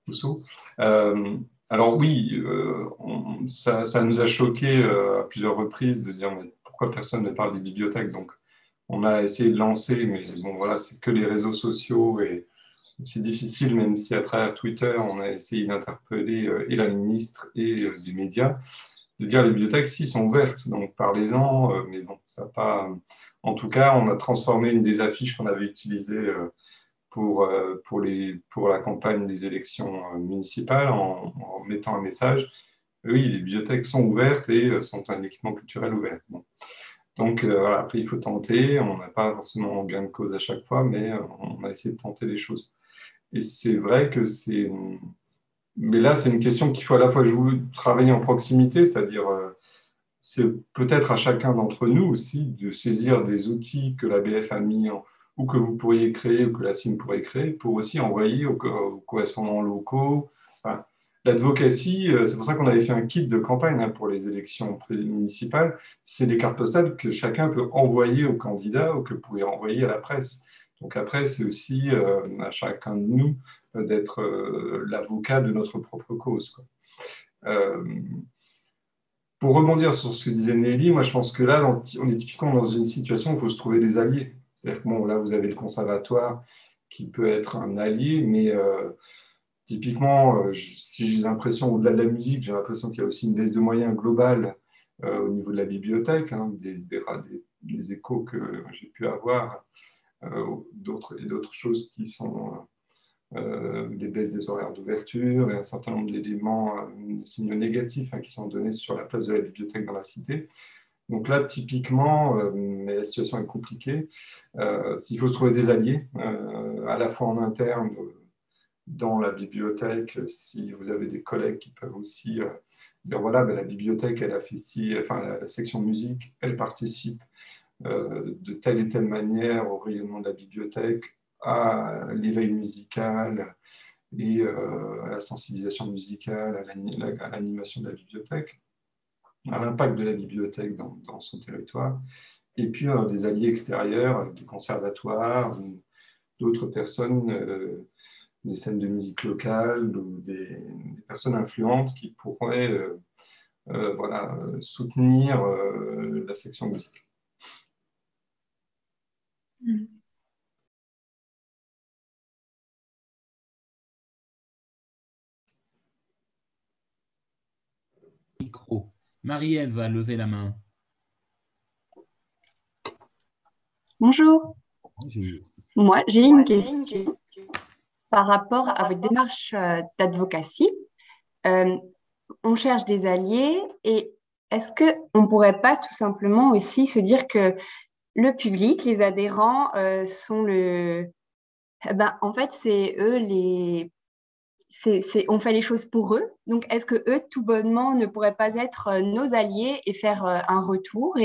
Alors oui, ça nous a choqué à plusieurs reprises de dire mais pourquoi personne ne parle des bibliothèques. Donc, on a essayé de lancer, mais bon, voilà, c'est que les réseaux sociaux et c'est difficile, même si à travers Twitter, on a essayé d'interpeller et la ministre et des médias de dire les bibliothèques, si, sont ouvertes, donc parlez-en, mais bon, ça n'a pas... En tout cas, on a transformé une des affiches qu'on avait utilisées pour la campagne des élections municipales en mettant un message. Oui, les bibliothèques sont ouvertes et sont un équipement culturel ouvert. Bon. Donc, voilà, après, il faut tenter. On n'a pas forcément gain de cause à chaque fois, mais on a essayé de tenter les choses. Et c'est vrai que c'est... Mais là, c'est une question qu'il faut à la fois travailler en proximité, c'est-à-dire c'est peut-être à chacun d'entre nous aussi de saisir des outils que la BF a mis ou que vous pourriez créer ou que la CIM pourrait créer pour aussi envoyer aux correspondants locaux. Enfin, l'advocacy, c'est pour ça qu'on avait fait un kit de campagne pour les élections municipales. C'est des cartes postales que chacun peut envoyer aux candidats ou que vous pouvez envoyer à la presse. Donc après, c'est aussi à chacun de nous d'être l'avocat de notre propre cause, quoi. Pour rebondir sur ce que disait Nelly, moi je pense que là, on est typiquement dans une situation où il faut se trouver des alliés. C'est-à-dire que bon, là, vous avez le conservatoire qui peut être un allié, mais typiquement, si j'ai l'impression, au-delà de la musique, j'ai l'impression qu'il y a aussi une baisse de moyens globale au niveau de la bibliothèque, hein, des échos que j'ai pu avoir, d'autres choses qui sont les baisses des horaires d'ouverture et un certain nombre d'éléments signaux négatifs qui sont donnés sur la place de la bibliothèque dans la cité. Donc là, typiquement, mais la situation est compliquée, s'il faut se trouver des alliés, à la fois en interne, dans la bibliothèque, si vous avez des collègues qui peuvent aussi dire voilà, ben, la bibliothèque, elle a fait ci, enfin la section musique, elle participe de telle et telle manière au rayonnement de la bibliothèque, à l'éveil musical et à la sensibilisation musicale, à l'animation de la bibliothèque, à l'impact de la bibliothèque dans son territoire, et puis des alliés extérieurs, des conservatoires, d'autres personnes, des scènes de musique locale, ou des personnes influentes qui pourraient voilà, soutenir la section musique. Marie-Ève va lever la main. Bonjour. Bonjour. Moi, j'ai une question par rapport à votre démarche d'advocacy. On cherche des alliés et est-ce qu'on ne pourrait pas tout simplement aussi se dire que le public, les adhérents sont le... en fait, c'est eux on fait les choses pour eux. Donc, est-ce que eux, tout bonnement, ne pourraient pas être nos alliés et faire un retour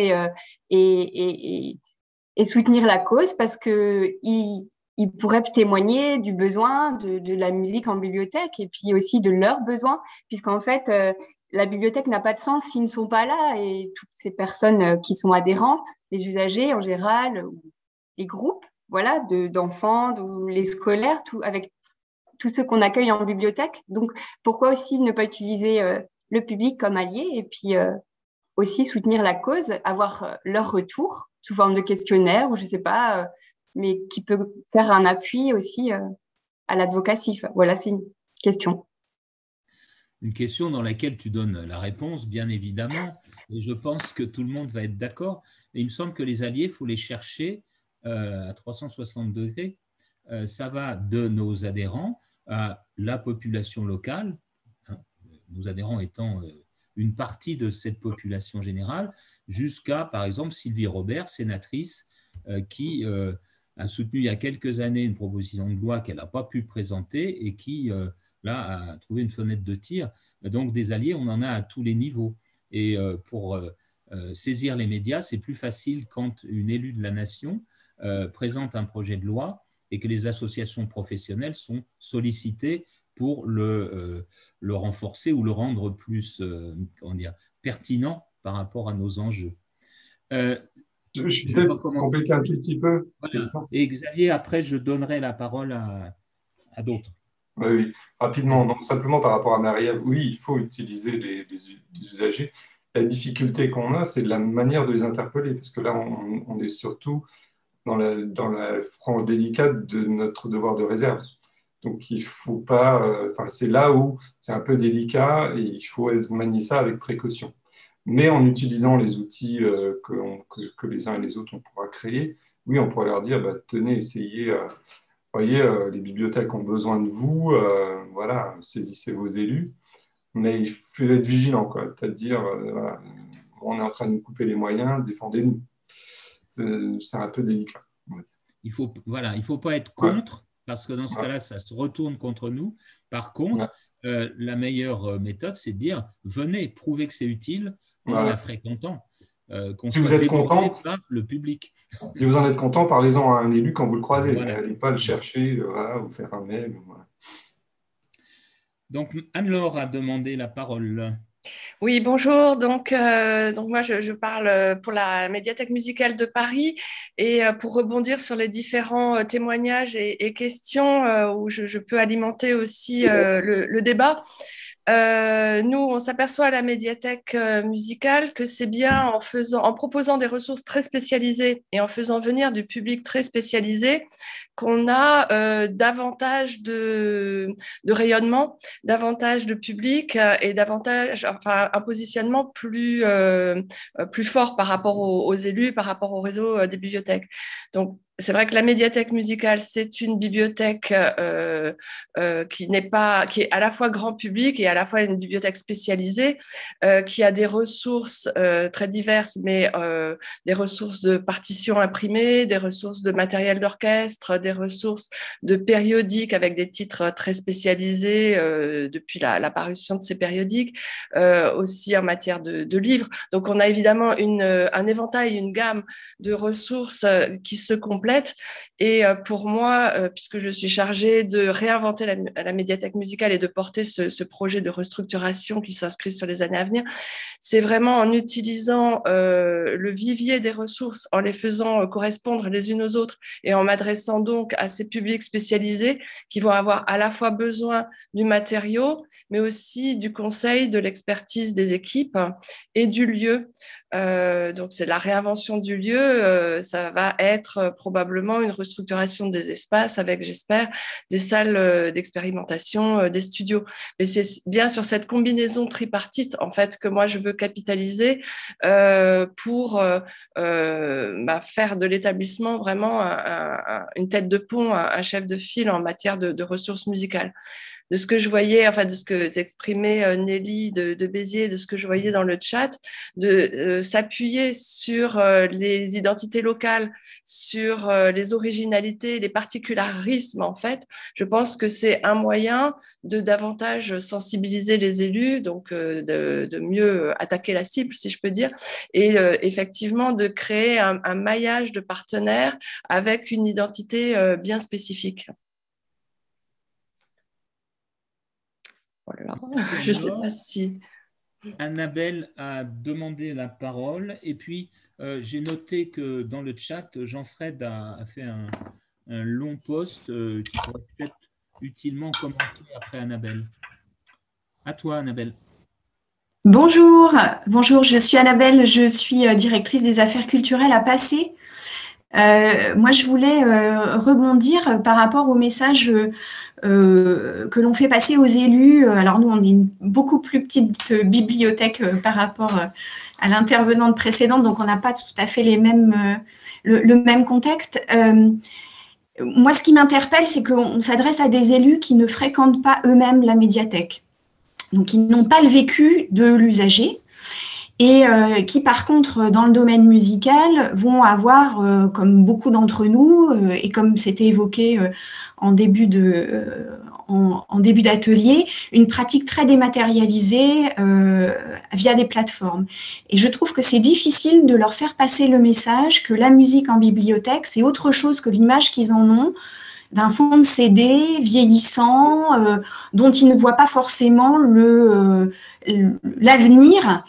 et soutenir la cause parce qu'ils pourraient témoigner du besoin de la musique en bibliothèque et puis aussi de leurs besoins, puisqu'en fait, la bibliothèque n'a pas de sens s'ils ne sont pas là et toutes ces personnes qui sont adhérentes, les usagers en général, ou les groupes voilà, d'enfants, les scolaires, avec tous ceux qu'on accueille en bibliothèque. Donc, pourquoi aussi ne pas utiliser le public comme allié et puis aussi soutenir la cause, avoir leur retour sous forme de questionnaire ou je ne sais pas, mais qui peut faire un appui aussi à l'advocacy. Voilà, c'est une question. Une question dans laquelle tu donnes la réponse, bien évidemment, et je pense que tout le monde va être d'accord. Et il me semble que les alliés, il faut les chercher à 360 degrés. Ça va de nos adhérents à la population locale, hein, nos adhérents étant une partie de cette population générale, jusqu'à, par exemple, Sylvie Robert, sénatrice, qui a soutenu il y a quelques années une proposition de loi qu'elle n'a pas pu présenter et qui, là, a trouvé une fenêtre de tir. Donc, des alliés, on en a à tous les niveaux. Et pour saisir les médias, c'est plus facile quand une élue de la nation présente un projet de loi et que les associations professionnelles sont sollicitées pour le renforcer ou le rendre plus pertinent par rapport à nos enjeux. Je vais compléter un tout petit peu. Voilà. Et Xavier, après, je donnerai la parole à d'autres. Oui, rapidement. Donc, simplement par rapport à Marie-Ève, oui, il faut utiliser les usagers. La difficulté qu'on a, c'est de la manière de les interpeller, parce que là, on est surtout dans la frange délicate de notre devoir de réserve. Donc, il faut pas. C'est là où c'est un peu délicat et il faut manier ça avec précaution. Mais en utilisant les outils que les uns et les autres on pourra créer, oui, on pourra leur dire tenez, essayez. Voyez, les bibliothèques ont besoin de vous. Voilà, saisissez vos élus. Mais il faut être vigilant, quoi. C'est-à-dire, voilà, on est en train de nous couper les moyens, défendez-nous. C'est un peu délicat. Il faut pas être contre, parce que dans ce cas-là, ça se retourne contre nous. Par contre, la meilleure méthode, c'est de dire, venez, prouvez que c'est utile en la fréquentant. Qu'on soit débordé par le public. Si vous en êtes content, parlez-en à un élu quand vous le croisez. N'allez pas le chercher ou faire un mail. Voilà. Donc, Anne-Laure a demandé la parole. Oui, bonjour. Donc moi, je parle pour la médiathèque musicale de Paris et pour rebondir sur les différents témoignages et questions où je peux alimenter aussi le débat. Nous, on s'aperçoit à la médiathèque musicale que c'est bien en proposant des ressources très spécialisées et en faisant venir du public très spécialisé qu'on a davantage de rayonnement, davantage de public et davantage, un positionnement plus fort par rapport aux élus, par rapport au réseau des bibliothèques. Donc, c'est vrai que la médiathèque musicale, c'est une bibliothèque qui est à la fois grand public et à la fois une bibliothèque spécialisée, qui a des ressources très diverses, mais des ressources de partitions imprimées, des ressources de matériel d'orchestre, des ressources de périodiques avec des titres très spécialisés depuis la parution de ces périodiques, aussi en matière de livres. Donc, on a évidemment un éventail, une gamme de ressources qui se complètent. Et pour moi, puisque je suis chargée de réinventer la médiathèque musicale et de porter ce projet de restructuration qui s'inscrit sur les années à venir, c'est vraiment en utilisant le vivier des ressources, en les faisant correspondre les unes aux autres et en m'adressant donc à ces publics spécialisés qui vont avoir à la fois besoin du matériau, mais aussi du conseil, de l'expertise des équipes et du lieu. Donc, c'est la réinvention du lieu. Ça va être probablement une restructuration des espaces avec, j'espère, des salles d'expérimentation, des studios. Mais c'est bien sur cette combinaison tripartite, en fait, que moi, je veux capitaliser pour faire de l'établissement vraiment une tête de pont, un chef de file en matière de ressources musicales. De ce que je voyais, enfin de ce que exprimait Nelly de Béziers, de ce que je voyais dans le chat, de s'appuyer sur les identités locales, sur les originalités, les particularismes en fait. Je pense que c'est un moyen de davantage sensibiliser les élus, donc de mieux attaquer la cible, si je peux dire, et effectivement de créer un maillage de partenaires avec une identité bien spécifique. Voilà. Je ne sais pas si… Annabelle a demandé la parole et puis j'ai noté que dans le chat, Jean-Fred a fait un long post qui pourrait peut-être utilement commenter après Annabelle. À toi, Annabelle. Bonjour, je suis Annabelle, je suis directrice des affaires culturelles à Passé. Moi, je voulais rebondir par rapport au message que l'on fait passer aux élus. Alors nous, on est une beaucoup plus petite bibliothèque par rapport à l'intervenante précédente, donc on n'a pas tout à fait les mêmes, le même contexte. Moi, ce qui m'interpelle, c'est qu'on s'adresse à des élus qui ne fréquentent pas eux-mêmes la médiathèque, donc ils n'ont pas le vécu de l'usager. Et qui, par contre, dans le domaine musical, vont avoir, comme beaucoup d'entre nous, et comme c'était évoqué en début d'atelier, une pratique très dématérialisée via des plateformes. Et je trouve que c'est difficile de leur faire passer le message que la musique en bibliothèque, c'est autre chose que l'image qu'ils en ont d'un fond de CD vieillissant, dont ils ne voient pas forcément l'avenir,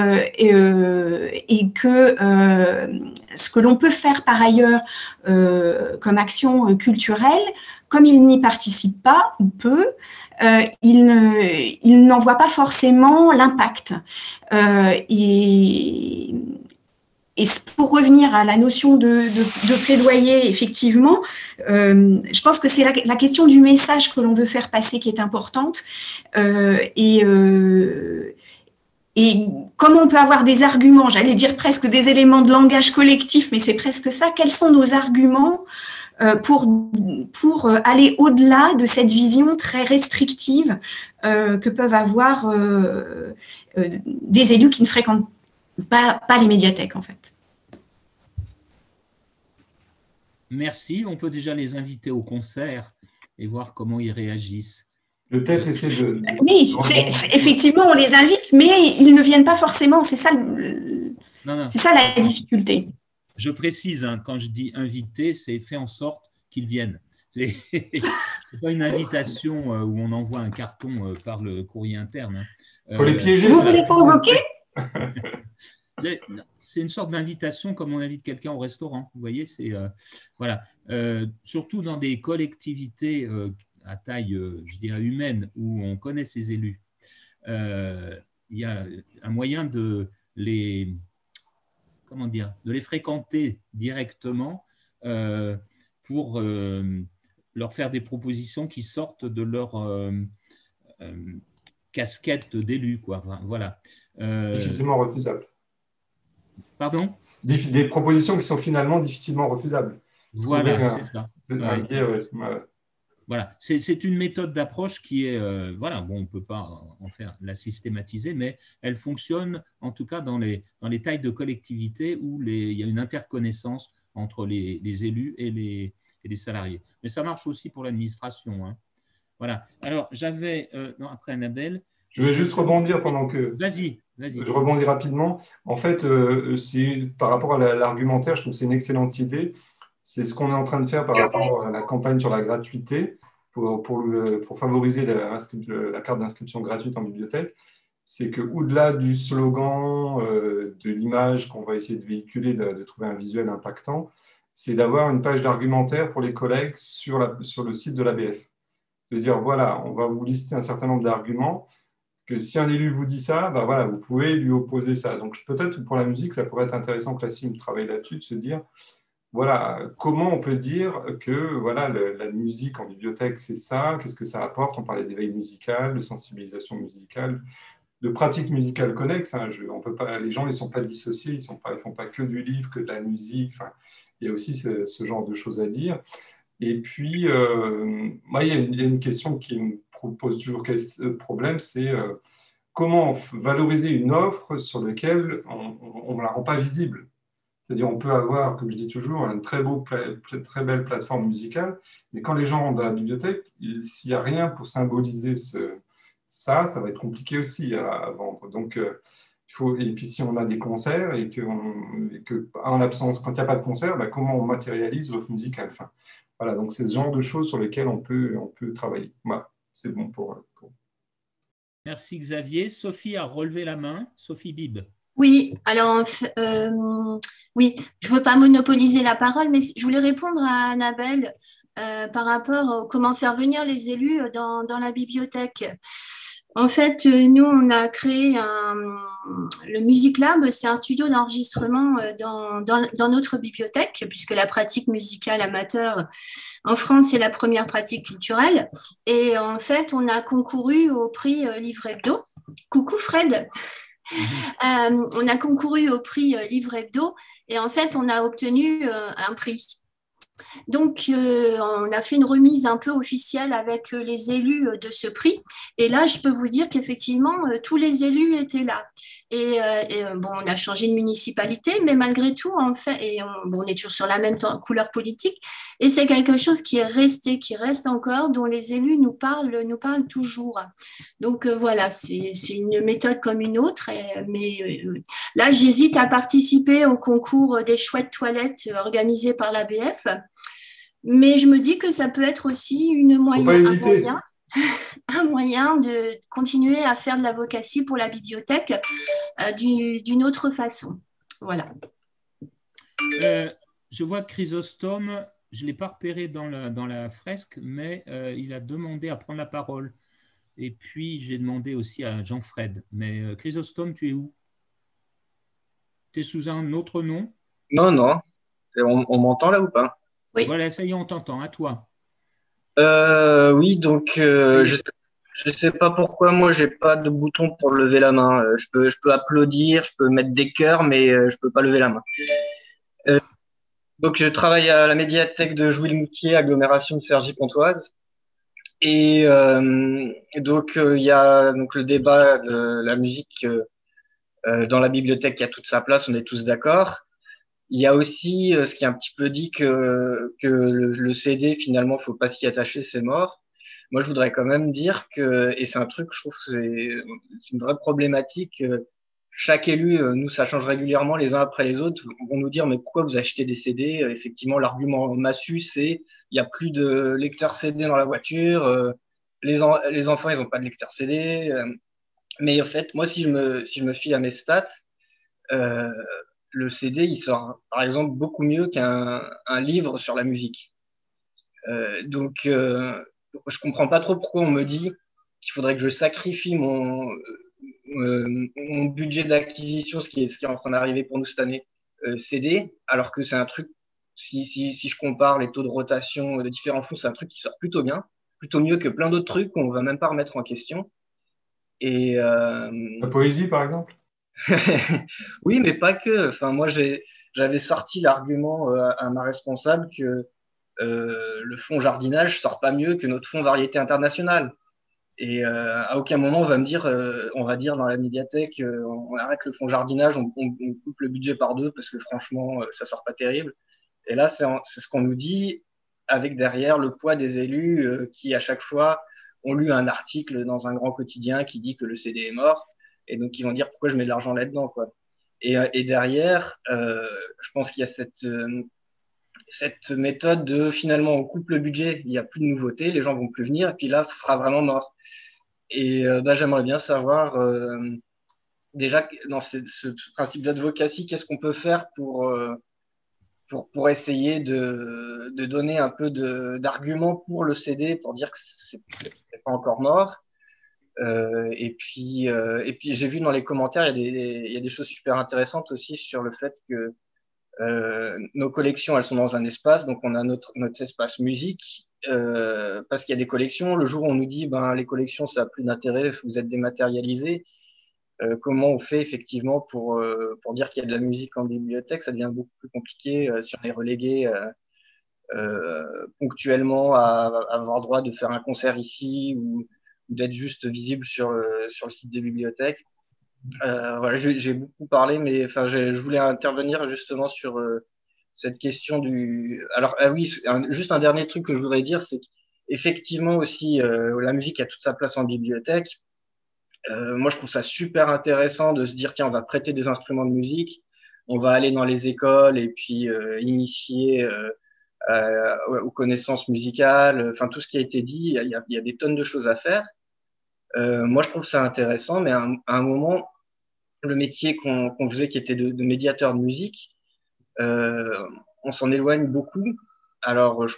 et que ce que l'on peut faire par ailleurs comme action culturelle, comme ils n'y participent pas ou peu, ils n'en voient pas forcément l'impact. Et pour revenir à la notion de plaidoyer, effectivement, je pense que c'est la question du message que l'on veut faire passer qui est importante. Et comment on peut avoir des arguments, j'allais dire presque des éléments de langage collectif, mais c'est presque ça. Quels sont nos arguments pour aller au-delà de cette vision très restrictive que peuvent avoir des élus qui ne fréquentent pas les médiathèques, en fait. Merci. On peut déjà les inviter au concert et voir comment ils réagissent. Peut-être essayer de… Oui, effectivement, on les invite, mais ils ne viennent pas forcément. C'est ça, c'est ça la difficulté. Je précise, hein, quand je dis inviter, c'est fait en sorte qu'ils viennent. Ce n'est pas une invitation où on envoie un carton par le courrier interne. Il faut les piéger. Vous les convoquez ? C'est une sorte d'invitation comme on invite quelqu'un au restaurant. Vous voyez, c'est voilà. Surtout dans des collectivités à taille, je dirais, humaine, où on connaît ses élus. Il y a un moyen de les fréquenter directement pour leur faire des propositions qui sortent de leur casquette d'élu, quoi. Voilà. Difficilement refusables. Pardon ? Des propositions qui sont finalement difficilement refusables. Voilà, c'est ça. Voilà. C'est une méthode d'approche qui est, voilà, bon, on ne peut pas la systématiser, mais elle fonctionne en tout cas dans les tailles de collectivités où il y a une interconnaissance entre les élus et les salariés. Mais ça marche aussi pour l'administration, hein. Voilà. Alors, j'avais, après Annabelle… Je vais juste rebondir pendant que… Vas-y. Je rebondis rapidement. En fait, par rapport à l'argumentaire, je trouve que c'est une excellente idée. C'est ce qu'on est en train de faire par rapport à la campagne sur la gratuité pour favoriser la carte d'inscription gratuite en bibliothèque. C'est qu'au-delà du slogan, de l'image qu'on va essayer de véhiculer, de trouver un visuel impactant, c'est d'avoir une page d'argumentaire pour les collègues sur le site de l'ABF. De dire, voilà, on va vous lister un certain nombre d'arguments que si un élu vous dit ça, bah voilà, vous pouvez lui opposer ça. Donc peut-être pour la musique, ça pourrait être intéressant que la CIM travaille là-dessus, de se dire, voilà, comment on peut dire que voilà, la musique en bibliothèque, c'est ça, qu'est-ce que ça apporte? On parlait d'éveil musical, de sensibilisation musicale, de pratiques musicales connexes. Hein. On peut pas, les gens ne sont pas dissociés, ils ne font pas que du livre, que de la musique. Enfin, il y a aussi ce genre de choses à dire. Et puis, moi, il y a une question qui me pose toujours problème, c'est comment valoriser une offre sur laquelle on ne la rend pas visible. C'est-à-dire, on peut avoir, comme je dis toujours, une très belle plateforme musicale, mais quand les gens rentrent dans la bibliothèque, s'il n'y a rien pour symboliser ça va être compliqué aussi à vendre. Donc, et puis si on a des concerts et que en absence, quand il n'y a pas de concert, bah, comment on matérialise l'offre musicale? Enfin, voilà, donc c'est ce genre de choses sur lesquelles on peut travailler. Voilà, c'est bon pour... Merci Xavier. Sophie a relevé la main. Sophie Bib. Oui, alors oui, je ne veux pas monopoliser la parole, mais je voulais répondre à Annabelle par rapport à comment faire venir les élus dans la bibliothèque. En fait, nous, on a créé le Music Lab, c'est un studio d'enregistrement dans notre bibliothèque, puisque la pratique musicale amateur en France, c'est la première pratique culturelle. Et en fait, on a concouru au prix Livre Hebdo. Coucou Fred. On a concouru au prix Livre Hebdo et en fait, on a obtenu un prix. Donc, on a fait une remise un peu officielle avec les élus de ce prix. Et là, je peux vous dire qu'effectivement, tous les élus étaient là. Bon, on a changé de municipalité, mais malgré tout, en fait, on est toujours sur la même couleur politique. Et c'est quelque chose qui est resté, qui reste encore, dont les élus nous parlent toujours. Donc, voilà, c'est une méthode comme une autre. Mais là, j'hésite à participer au concours des chouettes toilettes organisé par l'ABF. Mais je me dis que ça peut être aussi un moyen de continuer à faire de l'advocacy pour la bibliothèque d'une autre façon. Voilà. Je vois que Chrysostome, je ne l'ai pas repéré dans la fresque, mais il a demandé à prendre la parole. Et puis, j'ai demandé aussi à Jean-Fred. Mais Chrysostome, tu es où? Tu es sous un autre nom? Non, non. On m'entend là ou pas? Oui. Voilà, ça y est, on t'entend. À toi. Oui, donc je sais pas pourquoi moi j'ai pas de bouton pour lever la main. Je peux applaudir, je peux mettre des cœurs, mais je peux pas lever la main. Donc je travaille à la médiathèque de Jouy-le-Moutier, agglomération de Cergy-Pontoise. Donc il y a donc le débat de la musique dans la bibliothèque qui a toute sa place, on est tous d'accord. Il y a aussi ce qui est un petit peu dit que le CD, finalement, faut pas s'y attacher, c'est mort. Moi, je voudrais quand même dire que, et c'est un truc, je trouve que c'est une vraie problématique. Chaque élu, nous, ça change régulièrement les uns après les autres, vont nous dire, mais pourquoi vous achetez des CD? Effectivement, l'argument massue, c'est il y a plus de lecteurs CD dans la voiture, les enfants, ils ont pas de lecteur CD. Mais en fait, moi, si je me fie à mes stats, le CD, il sort, par exemple, beaucoup mieux qu'un livre sur la musique. Donc, je comprends pas trop pourquoi on me dit qu'il faudrait que je sacrifie mon budget d'acquisition, ce qui est en train d'arriver pour nous cette année, CD, alors que c'est un truc, si je compare les taux de rotation de différents fonds, c'est un truc qui sort plutôt bien, plutôt mieux que plein d'autres trucs qu'on va même pas remettre en question. Et la poésie, par exemple? Oui, mais pas que. Enfin, moi, j'avais sorti l'argument à ma responsable que le fonds jardinage sort pas mieux que notre fonds variété internationale. Et à aucun moment on va me dire, on va dire dans la médiathèque, on arrête le fonds jardinage, on coupe le budget par deux parce que franchement, ça sort pas terrible. Et là, c'est ce qu'on nous dit avec derrière le poids des élus qui à chaque fois ont lu un article dans un grand quotidien qui dit que le CD est mort. Et donc, ils vont dire pourquoi je mets de l'argent là-dedans, quoi. Et derrière, je pense qu'il y a cette méthode de finalement on coupe le budget, il n'y a plus de nouveautés, les gens vont plus venir, et puis là, ce sera vraiment mort. Et j'aimerais bien savoir déjà dans ce principe d'advocacy, qu'est-ce qu'on peut faire pour essayer de donner un peu d'arguments pour le CD, pour dire que c'est pas encore mort. Et puis j'ai vu dans les commentaires, il y a des choses super intéressantes aussi sur le fait que nos collections, elles sont dans un espace, donc on a notre espace musique, parce qu'il y a des collections. Le jour où on nous dit, ben, les collections, ça n'a plus d'intérêt, vous êtes dématérialisés, comment on fait effectivement pour dire qu'il y a de la musique en bibliothèque, ça devient beaucoup plus compliqué si on est relégué ponctuellement à avoir droit de faire un concert ici ou d'être juste visible sur le site des bibliothèques. Voilà, j'ai beaucoup parlé, mais enfin, je voulais intervenir justement sur cette question du. Alors, ah oui, juste un dernier truc que je voudrais dire, c'est qu'effectivement aussi, la musique a toute sa place en bibliothèque. Moi, je trouve ça super intéressant de se dire, tiens, on va prêter des instruments de musique, on va aller dans les écoles et puis initier aux connaissances musicales, enfin tout ce qui a été dit, il y a des tonnes de choses à faire. Moi, je trouve ça intéressant, mais à un moment, le métier qu'on faisait, qui était de médiateur de musique, on s'en éloigne beaucoup. Alors,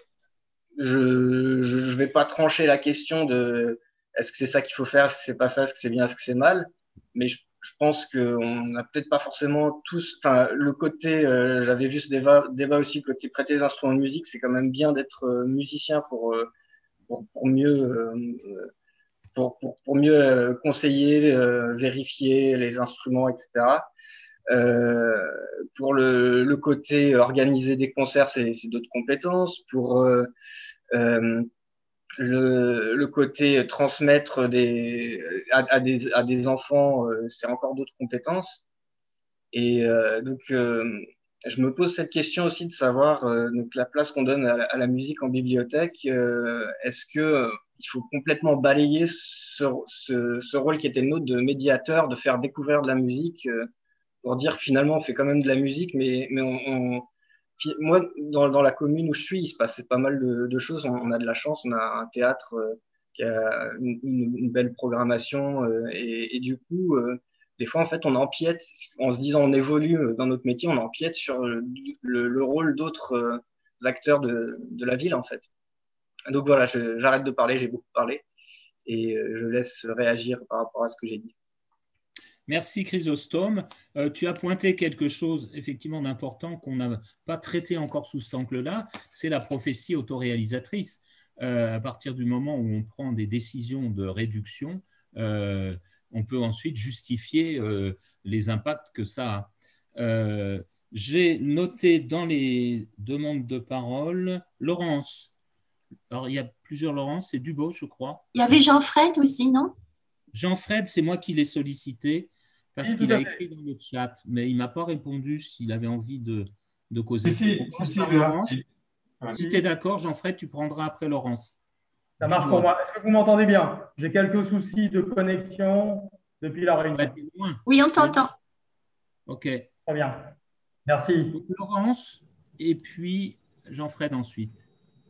je vais pas trancher la question de est-ce que c'est ça qu'il faut faire, est-ce que c'est pas ça, est-ce que c'est bien, est-ce que c'est mal, mais je pense qu'on n'a peut-être pas forcément tous, enfin, le côté, j'avais vu ce débat aussi, côté prêter des instruments de musique, c'est quand même bien d'être musicien pour mieux pour mieux conseiller, vérifier les instruments, etc. Pour le côté organiser des concerts, c'est d'autres compétences. Pour le côté transmettre à des enfants, c'est encore d'autres compétences. Et donc, je me pose cette question aussi de savoir donc la place qu'on donne à la musique en bibliothèque. Est-ce que il faut complètement balayer ce rôle qui était le nôtre de médiateur, de faire découvrir de la musique, pour dire que finalement on fait quand même de la musique, mais moi dans la commune où je suis, il se passait pas mal de choses. On a de la chance, on a un théâtre qui a une belle programmation, et du coup des fois, en fait, on empiète, en se disant on évolue dans notre métier, on empiète sur le rôle d'autres acteurs de la ville, en fait. Donc voilà, j'arrête de parler, j'ai beaucoup parlé, et je laisse réagir par rapport à ce que j'ai dit. Merci Chrysostome. Tu as pointé quelque chose effectivement d'important qu'on n'a pas traité encore sous cet angle-là, c'est la prophétie autoréalisatrice. À partir du moment où on prend des décisions de réduction, on peut ensuite justifier les impacts que ça a. J'ai noté dans les demandes de parole Laurence. Alors, il y a plusieurs Laurence, c'est Dubo, je crois. Il y avait Jean-Fred aussi, non? Jean-Fred, c'est moi qui l'ai sollicité parce qu'il a écrit dans le chat, mais il ne m'a pas répondu s'il avait envie de causer. Si, Laurence. Si tu es d'accord, Jean-Fred, tu prendras après Laurence. Ça marche pour moi. Est-ce que vous m'entendez bien? J'ai quelques soucis de connexion depuis la réunion. Oui, on t'entend. OK. Très bien. Merci. Donc, Laurence et puis Jean-Fred ensuite.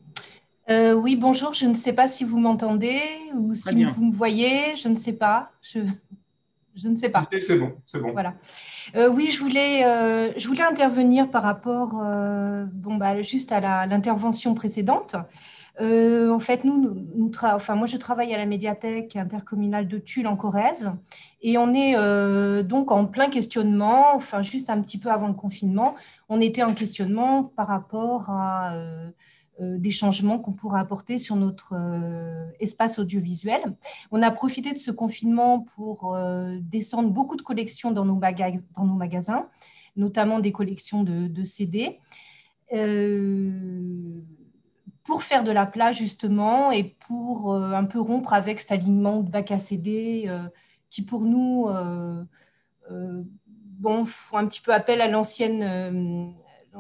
Oui, bonjour. Je ne sais pas si vous m'entendez ou si vous me voyez. Je ne sais pas. Je ne sais pas. C'est bon, c'est bon. Voilà. Oui, je voulais intervenir par rapport juste à l'intervention précédente. En fait, moi, je travaille à la médiathèque intercommunale de Tulle en Corrèze et on est donc en plein questionnement, enfin, juste un petit peu avant le confinement, on était en questionnement par rapport à des changements qu'on pourra apporter sur notre espace audiovisuel. On a profité de ce confinement pour descendre beaucoup de collections dans nos magasins, notamment des collections de CD. Pour faire de la place justement et pour un peu rompre avec cet alignement de bac à CD qui pour nous font un petit peu appel à l'ancienne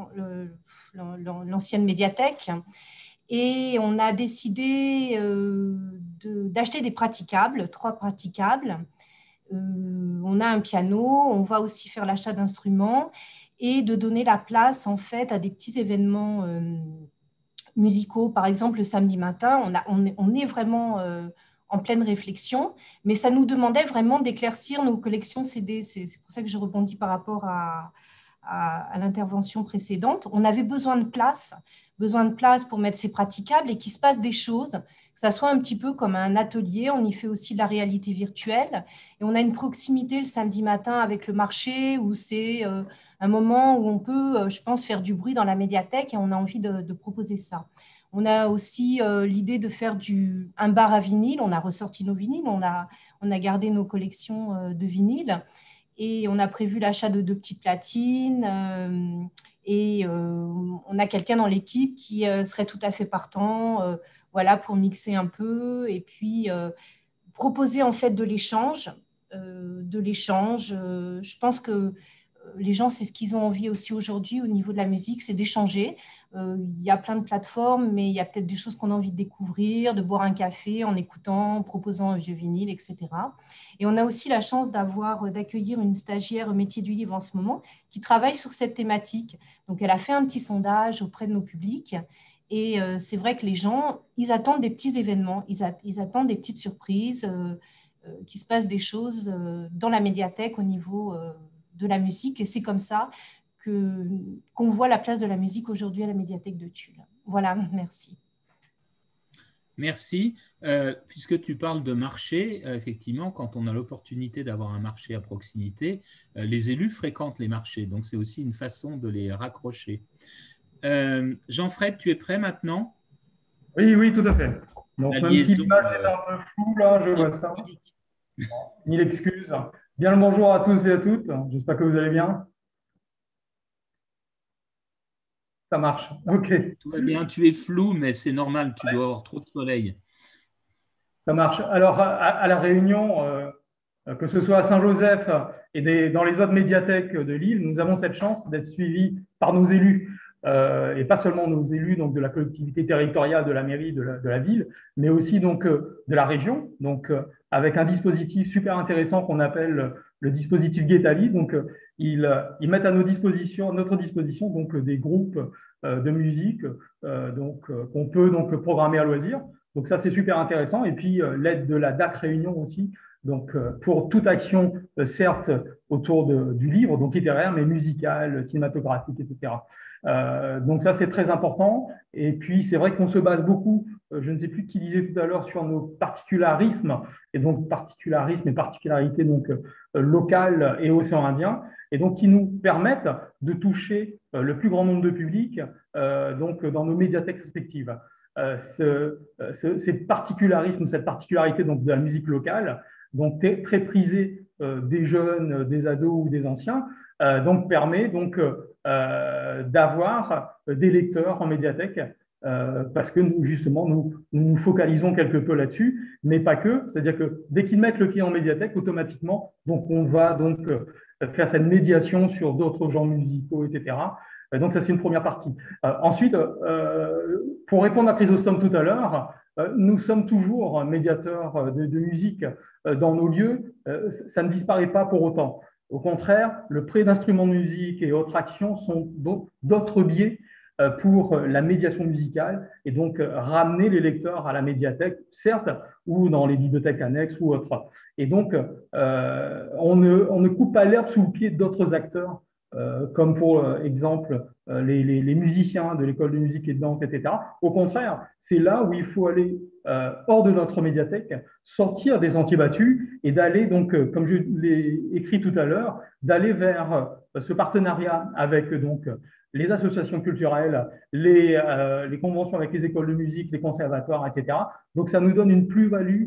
médiathèque. Et on a décidé d'acheter des praticables, 3 praticables. On a un piano, on va aussi faire l'achat d'instruments et de donner la place en fait à des petits événements musicaux. Par exemple, le samedi matin, on est vraiment en pleine réflexion, mais ça nous demandait vraiment d'éclaircir nos collections CD. C'est pour ça que je rebondis par rapport à l'intervention précédente. On avait besoin de place besoin de place pour mettre ses praticables et qu'il se passe des choses, que ça soit un petit peu comme un atelier. On y fait aussi de la réalité virtuelle et on a une proximité le samedi matin avec le marché où c'est un moment où on peut, je pense, faire du bruit dans la médiathèque et on a envie de proposer ça. On a aussi l'idée de faire un bar à vinyle. On a ressorti nos vinyles, on a gardé nos collections de vinyles et on a prévu l'achat de 2 petites platines. Et on a quelqu'un dans l'équipe qui serait tout à fait partant voilà, pour mixer un peu et puis proposer en fait de l'échange. Je pense que les gens, c'est ce qu'ils ont envie aussi aujourd'hui au niveau de la musique, c'est d'échanger. Il y a plein de plateformes, mais il y a peut-être des choses qu'on a envie de découvrir, de boire un café en écoutant, en proposant un vieux vinyle, etc. Et on a aussi la chance d'accueillir une stagiaire au métier du livre en ce moment qui travaille sur cette thématique. Donc, elle a fait un petit sondage auprès de nos publics. Et c'est vrai que les gens, ils attendent des petits événements, ils attendent des petites surprises, qu'il se passe des choses dans la médiathèque au niveau de la musique. Et c'est comme ça qu'on voit la place de la musique aujourd'hui à la médiathèque de Tulle. Voilà, merci. Merci. Puisque tu parles de marché, effectivement, quand on a l'opportunité d'avoir un marché à proximité, les élus fréquentent les marchés. Donc, c'est aussi une façon de les raccrocher. Jean-Fred, tu es prêt maintenant? Oui, oui, tout à fait. Donc, même si l'image est un peu floue, là, je vois ça. Bon, mille excuses. Bien le bonjour à tous et à toutes. J'espère que vous allez bien. Ça marche, ok. Tout va bien, tu es flou, mais c'est normal, tu dois avoir trop de soleil. Ça marche. Alors, à La Réunion, que ce soit à Saint-Joseph et dans les autres médiathèques de l'île, nous avons cette chance d'être suivis par nos élus. Et pas seulement nos élus donc de la collectivité territoriale, de la mairie, de la ville, mais aussi donc, de la région, donc, avec un dispositif super intéressant qu'on appelle le dispositif Guettali. Donc, ils mettent à notre disposition donc, des groupes de musique qu'on peut donc, programmer à loisir. Donc ça, c'est super intéressant. Et puis, l'aide de la DAC Réunion aussi, donc, pour toute action, certes, autour du livre, donc littéraire, mais musical, cinématographique, etc. Donc ça, c'est très important. Et puis, c'est vrai qu'on se base beaucoup, je ne sais plus qui disait tout à l'heure, sur nos particularismes, et donc particularismes et particularités donc, locales et océan Indien, et donc qui nous permettent de toucher le plus grand nombre de publics donc, dans nos médiathèques respectives. Ces particularismes, cette particularité donc, de la musique locale, donc très prisée des jeunes, des ados ou des anciens, donc permet donc d'avoir des lecteurs en médiathèque parce que nous, justement, nous focalisons quelque peu là-dessus, mais pas que. C'est-à-dire que dès qu'ils mettent le pied en médiathèque, automatiquement, donc on va donc faire cette médiation sur d'autres genres musicaux, etc. Donc ça, c'est une première partie. Ensuite, pour répondre à Chrysostome tout à l'heure, nous sommes toujours médiateurs de musique dans nos lieux. Ça ne disparaît pas pour autant. Au contraire, le prêt d'instruments de musique et autres actions sont d'autres biais pour la médiation musicale et donc ramener les lecteurs à la médiathèque, certes, ou dans les bibliothèques annexes ou autres. Et donc, on ne coupe pas l'herbe sous le pied d'autres acteurs, comme pour exemple les musiciens de l'école de musique et de danse, etc. Au contraire, c'est là où il faut aller hors de notre médiathèque, sortir des sentiers battus et d'aller, donc, comme je l'ai écrit tout à l'heure, d'aller vers ce partenariat avec donc, les associations culturelles, les conventions avec les écoles de musique, les conservatoires, etc. Donc, ça nous donne une plus-value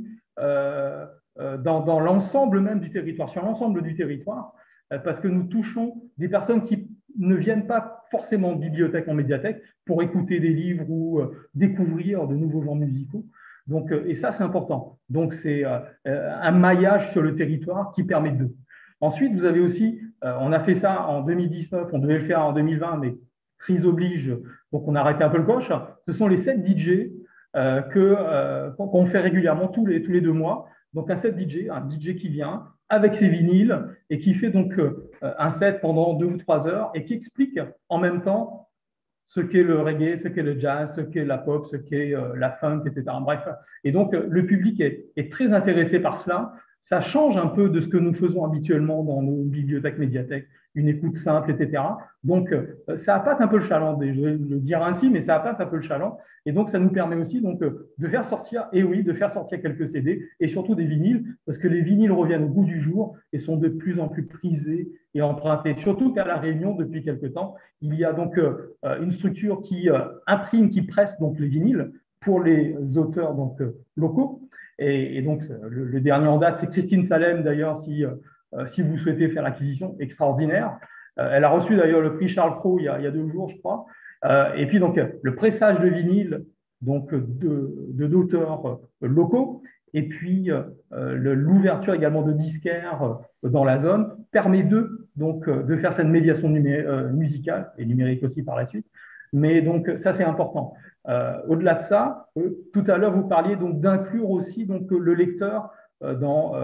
dans l'ensemble même du territoire, sur l'ensemble du territoire, parce que nous touchons des personnes qui ne viennent pas forcément de bibliothèque en médiathèque pour écouter des livres ou découvrir de nouveaux genres musicaux. Donc, et ça, c'est important. Donc, c'est un maillage sur le territoire qui permet d'eux. Ensuite, vous avez aussi, on a fait ça en 2019, on devait le faire en 2020, mais crise oblige, donc on a arrêté un peu le coche. Ce sont les sets DJ qu'on fait régulièrement tous les 2 mois. Donc, un DJ qui vient avec ses vinyles et qui fait donc un set pendant 2 ou 3 heures et qui explique en même temps ce qu'est le reggae, ce qu'est le jazz, ce qu'est la pop, ce qu'est la funk, etc. Bref, et donc le public est très intéressé par cela Ça change un peu de ce que nous faisons habituellement dans nos bibliothèques, médiathèques, une écoute simple, etc. Donc, ça appâte un peu le chaland, je vais le dire ainsi, mais ça appâte un peu le chaland. Et donc, ça nous permet aussi donc, de faire sortir, et oui, de faire sortir quelques CD et surtout des vinyles, parce que les vinyles reviennent au goût du jour et sont de plus en plus prisés et empruntés. Surtout qu'à La Réunion, depuis quelques temps, il y a donc une structure qui imprime, qui presse donc les vinyles pour les auteurs donc, locaux. Et donc, le dernier en date, c'est Christine Salem, d'ailleurs, si vous souhaitez faire l'acquisition, extraordinaire. Elle a reçu d'ailleurs le prix Charles Cros il y a 2 jours, je crois. Et puis, donc, le pressage de vinyle donc, d'auteurs locaux, et puis l'ouverture également de disquaires dans la zone, permet donc, de faire cette médiation musicale, et numérique aussi par la suite. Mais donc, ça, c'est important. Au-delà de ça, tout à l'heure, vous parliez donc d'inclure aussi donc, le lecteur dans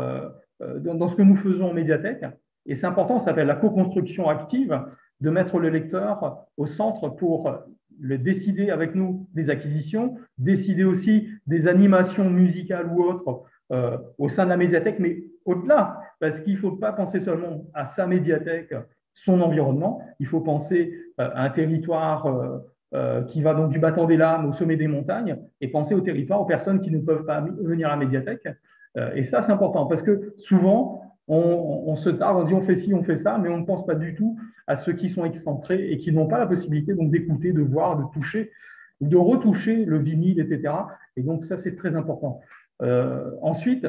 ce que nous faisons en médiathèque. Et c'est important, ça s'appelle la co-construction active, de mettre le lecteur au centre pour le décider avec nous des acquisitions, décider aussi des animations musicales ou autres au sein de la médiathèque, mais au-delà, parce qu'il ne faut pas penser seulement à sa médiathèque, son environnement, il faut penser à un territoire qui va donc du battant des lames au sommet des montagnes, et penser au territoire, aux personnes qui ne peuvent pas venir à la médiathèque. Et ça, c'est important, parce que souvent, on se targue, on dit on fait ci, on fait ça, mais on ne pense pas du tout à ceux qui sont excentrés et qui n'ont pas la possibilité donc d'écouter, de voir, de toucher, de retoucher le vinyle, etc. Et donc ça, c'est très important. Ensuite,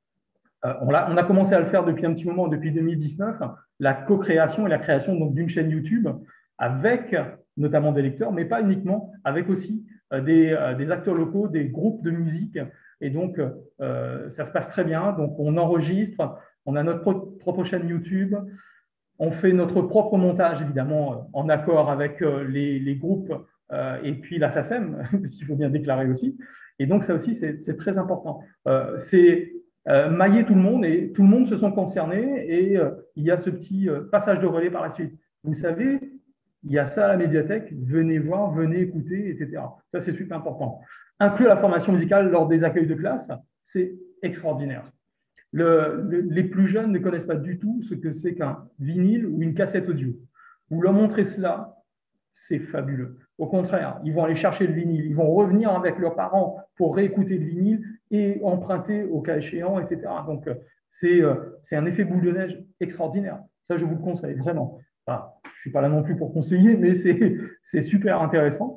on a commencé à le faire depuis un petit moment, depuis 2019, la co-création et la création d'une chaîne YouTube avec notamment des lecteurs, mais pas uniquement, avec aussi des acteurs locaux, des groupes de musique. Et donc, ça se passe très bien. Donc, on enregistre, on a notre propre chaîne YouTube, on fait notre propre montage, évidemment, en accord avec les groupes et puis la SACEM, parce qu'il faut bien déclarer aussi. Et donc, ça aussi, c'est très important. C'est mailler tout le monde, et tout le monde se sent concerné, et il y a ce petit passage de relais par la suite. Vous savez, il y a ça à la médiathèque, venez voir, venez écouter, etc. Ça, c'est super important. Inclure la formation musicale lors des accueils de classe, c'est extraordinaire. Les plus jeunes ne connaissent pas du tout ce que c'est qu'un vinyle ou une cassette audio. Vous leur montrez cela, c'est fabuleux. Au contraire, ils vont aller chercher le vinyle, ils vont revenir avec leurs parents pour réécouter le vinyle et emprunter au cas échéant, etc. Donc, c'est un effet boule de neige extraordinaire. Ça, je vous le conseille vraiment. Enfin, je ne suis pas là non plus pour conseiller, mais c'est super intéressant.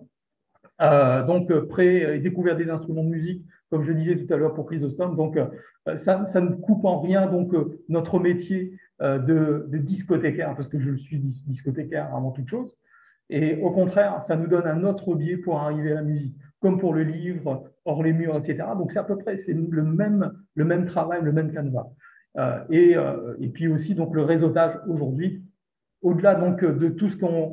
Donc, découvrir des instruments de musique, comme je disais tout à l'heure pour Chrysostome. Donc, ça ne coupe en rien donc, notre métier de discothécaire, parce que je suis discothécaire avant toute chose. Et au contraire, ça nous donne un autre biais pour arriver à la musique, comme pour le livre, hors les murs, etc. Donc, c'est à peu près le même travail, le même canevas. Et puis aussi donc, le réseautage aujourd'hui, au-delà donc de tout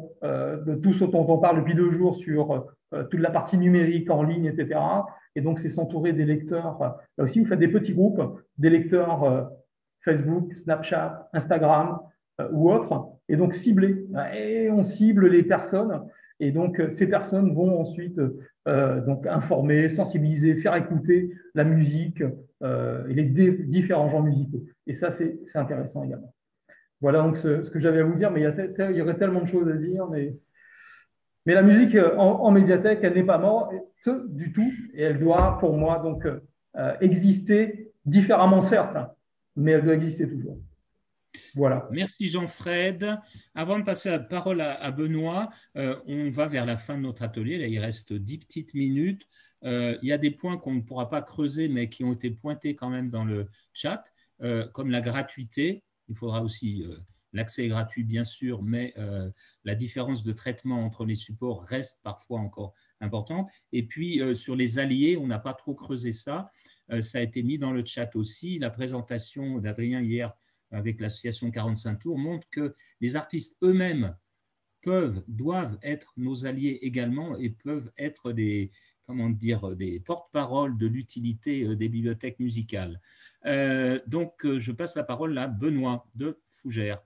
ce dont on parle depuis 2 jours sur toute la partie numérique en ligne, etc. Et donc, c'est s'entourer des lecteurs. Là aussi, vous faites des petits groupes, des lecteurs Facebook, Snapchat, Instagram ou autres, et donc cibler. Et on cible les personnes, et donc ces personnes vont ensuite donc informer, sensibiliser, faire écouter la musique et les différents genres musicaux. Et ça, c'est intéressant également. Voilà donc ce que j'avais à vous dire, mais il y aurait tellement de choses à dire. Mais la musique en médiathèque, elle n'est pas morte du tout, et elle doit, pour moi, donc exister différemment, certes, mais elle doit exister toujours. Voilà. Merci Jean-Fred. Avant de passer la parole à Benoît, on va vers la fin de notre atelier. Là, il reste 10 petites minutes. Il y a des points qu'on ne pourra pas creuser, mais qui ont été pointés quand même dans le chat, comme la gratuité. Il faudra aussi, l'accès est gratuit bien sûr, mais la différence de traitement entre les supports reste parfois encore importante. Et puis sur les alliés, on n'a pas trop creusé ça. Ça a été mis dans le chat aussi. La présentation d'Adrien hier avec l'association 45 Tours montre que les artistes eux-mêmes doivent être nos alliés également, et peuvent être des porte-paroles de l'utilité des bibliothèques musicales. Donc, je passe la parole à Benoît de Fougères.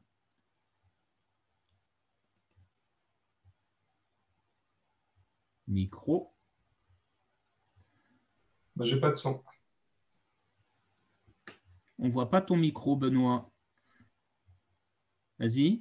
Micro. Je n'ai pas de son. On ne voit pas ton micro, Benoît. Vas-y.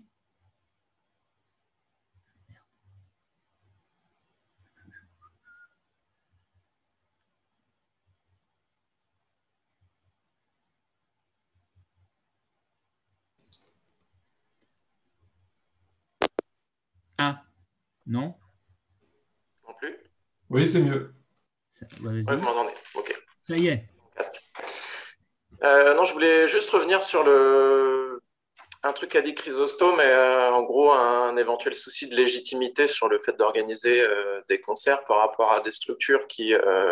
Ah, non? Non plus? Oui, c'est mieux. Ouais, vous m'entendez? Ok. Ça y est. Casque. Non, je voulais juste revenir sur un truc qu'a dit Chrysostome, mais en gros, un éventuel souci de légitimité sur le fait d'organiser des concerts par rapport à des structures qui,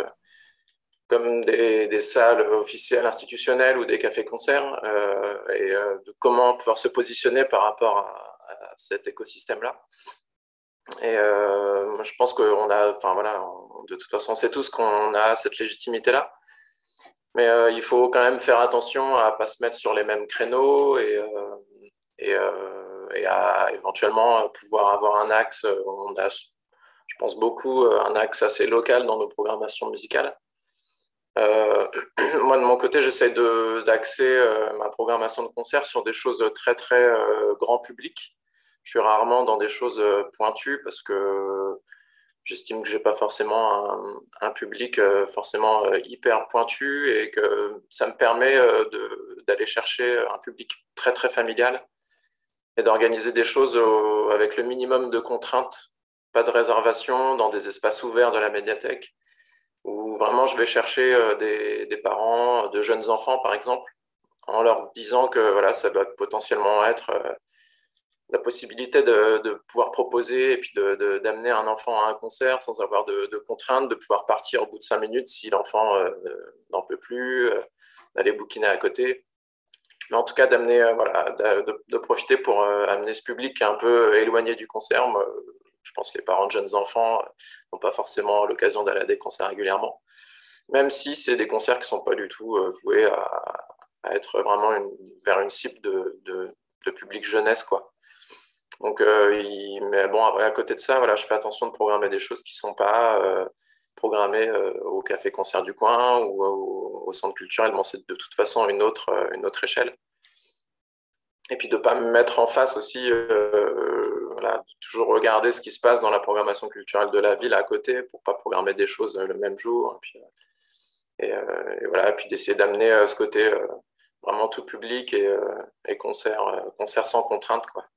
comme des salles officielles institutionnelles ou des cafés-concerts, et de comment pouvoir se positionner par rapport à cet écosystème-là. Et je pense qu'on a, enfin voilà, de toute façon, on sait tous qu'on a cette légitimité-là. Mais il faut quand même faire attention à ne pas se mettre sur les mêmes créneaux et à éventuellement pouvoir avoir un axe. On a, je pense, beaucoup un axe assez local dans nos programmations musicales. Moi, de mon côté, j'essaie d'axer ma programmation de concert sur des choses très, très grand public. Je suis rarement dans des choses pointues parce que j'estime que je n'ai pas forcément un public forcément hyper pointu et que ça me permet d'aller chercher un public très, très familial et d'organiser des choses avec le minimum de contraintes, pas de réservation dans des espaces ouverts de la médiathèque, où vraiment je vais chercher des parents de jeunes enfants, par exemple, en leur disant que voilà, ça doit potentiellement être la possibilité de pouvoir proposer et puis d'amener un enfant à un concert sans avoir de contraintes, de pouvoir partir au bout de 5 minutes si l'enfant n'en peut plus, d'aller bouquiner à côté. Mais en tout cas, d'amener, voilà, de profiter pour amener ce public qui est un peu éloigné du concert. Moi, je pense que les parents de jeunes enfants n'ont pas forcément l'occasion d'aller à des concerts régulièrement, même si c'est des concerts qui ne sont pas du tout voués à être vraiment vers une cible de public jeunesse, quoi. Donc, mais bon, à côté de ça, voilà, je fais attention de programmer des choses qui ne sont pas programmées au café-concert du coin ou au centre culturel. Bon, c'est de toute façon une autre échelle. Et puis de ne pas me mettre en face aussi, voilà, de toujours regarder ce qui se passe dans la programmation culturelle de la ville à côté pour ne pas programmer des choses le même jour. Et voilà, et puis d'essayer d'amener ce côté vraiment tout public et concert sans contrainte, quoi.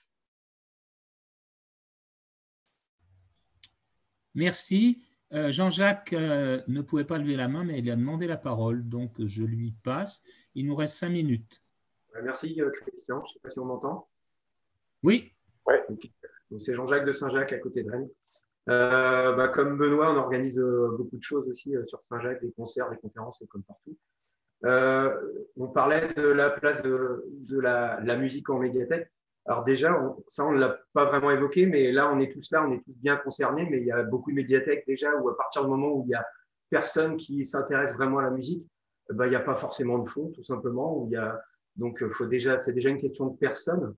Merci. Jean-Jacques ne pouvait pas lever la main, mais il a demandé la parole, donc je lui passe. Il nous reste 5 minutes. Merci Christian, je ne sais pas si on m'entend. Oui. Ouais. C'est Jean-Jacques de Saint-Jacques à côté de Rennes. Comme Benoît, on organise beaucoup de choses aussi sur Saint-Jacques, des concerts, des conférences, comme partout. On parlait de la place de la musique en médiathèque. Alors déjà, on ne l'a pas vraiment évoqué, mais là, on est tous bien concernés, mais il y a beaucoup de médiathèques déjà où à partir du moment où il n'y a personne qui s'intéresse vraiment à la musique, il n'y a pas forcément de fond, tout simplement. Donc, c'est déjà une question de personne.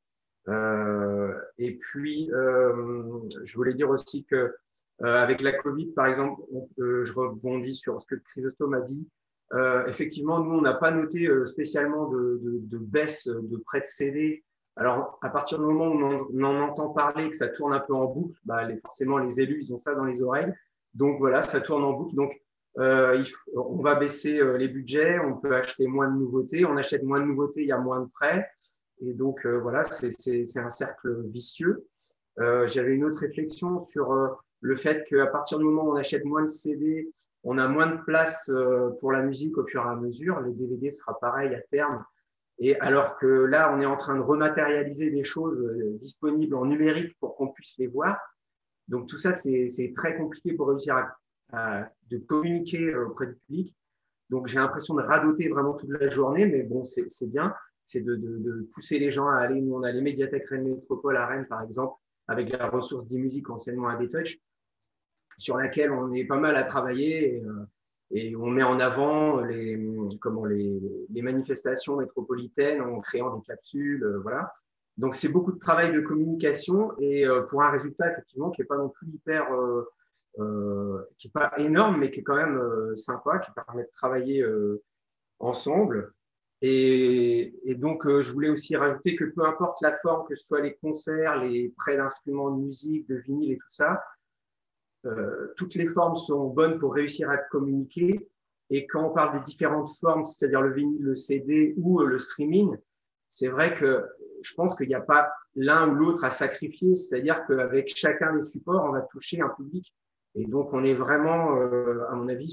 Et puis, je voulais dire aussi que avec la Covid, par exemple, je rebondis sur ce que Chrysostome a dit. Effectivement, nous, on n'a pas noté spécialement de baisse de prêt de CD. Alors, à partir du moment où on en entend parler, que ça tourne un peu en boucle, forcément, les élus, ils ont ça dans les oreilles. Donc, voilà, ça tourne en boucle. Donc, on va baisser les budgets, on peut acheter moins de nouveautés. On achète moins de nouveautés, il y a moins de prêts. Et donc, voilà, c'est un cercle vicieux. J'avais une autre réflexion sur le fait qu'à partir du moment où on achète moins de CD, on a moins de place pour la musique au fur et à mesure. Les DVD sera pareil à terme. Et alors que là, on est en train de rematérialiser des choses disponibles en numérique pour qu'on puisse les voir. Donc, tout ça, c'est très compliqué pour réussir de communiquer auprès du public. Donc, j'ai l'impression de radoter vraiment toute la journée, mais bon, c'est bien. C'est de pousser les gens à aller. Nous, on a les médiathèques Rennes Métropole à Rennes, par exemple, avec la ressource d'e-musique, anciennement ADTouch, sur laquelle on est pas mal à travailler et on met en avant les manifestations métropolitaines en créant des capsules, voilà. Donc, c'est beaucoup de travail de communication et pour un résultat, effectivement, qui n'est pas non plus qui n'est pas énorme, mais qui est quand même sympa, qui permet de travailler ensemble. Et donc, je voulais aussi rajouter que peu importe la forme, que ce soit les concerts, les prêts d'instruments de musique, de vinyle et tout ça, toutes les formes sont bonnes pour réussir à communiquer. Et quand on parle des différentes formes, c'est-à-dire le vinyle, le CD ou le streaming, c'est vrai que je pense qu'il n'y a pas l'un ou l'autre à sacrifier, c'est-à-dire qu'avec chacun des supports, on va toucher un public. Et donc, on est vraiment, à mon avis,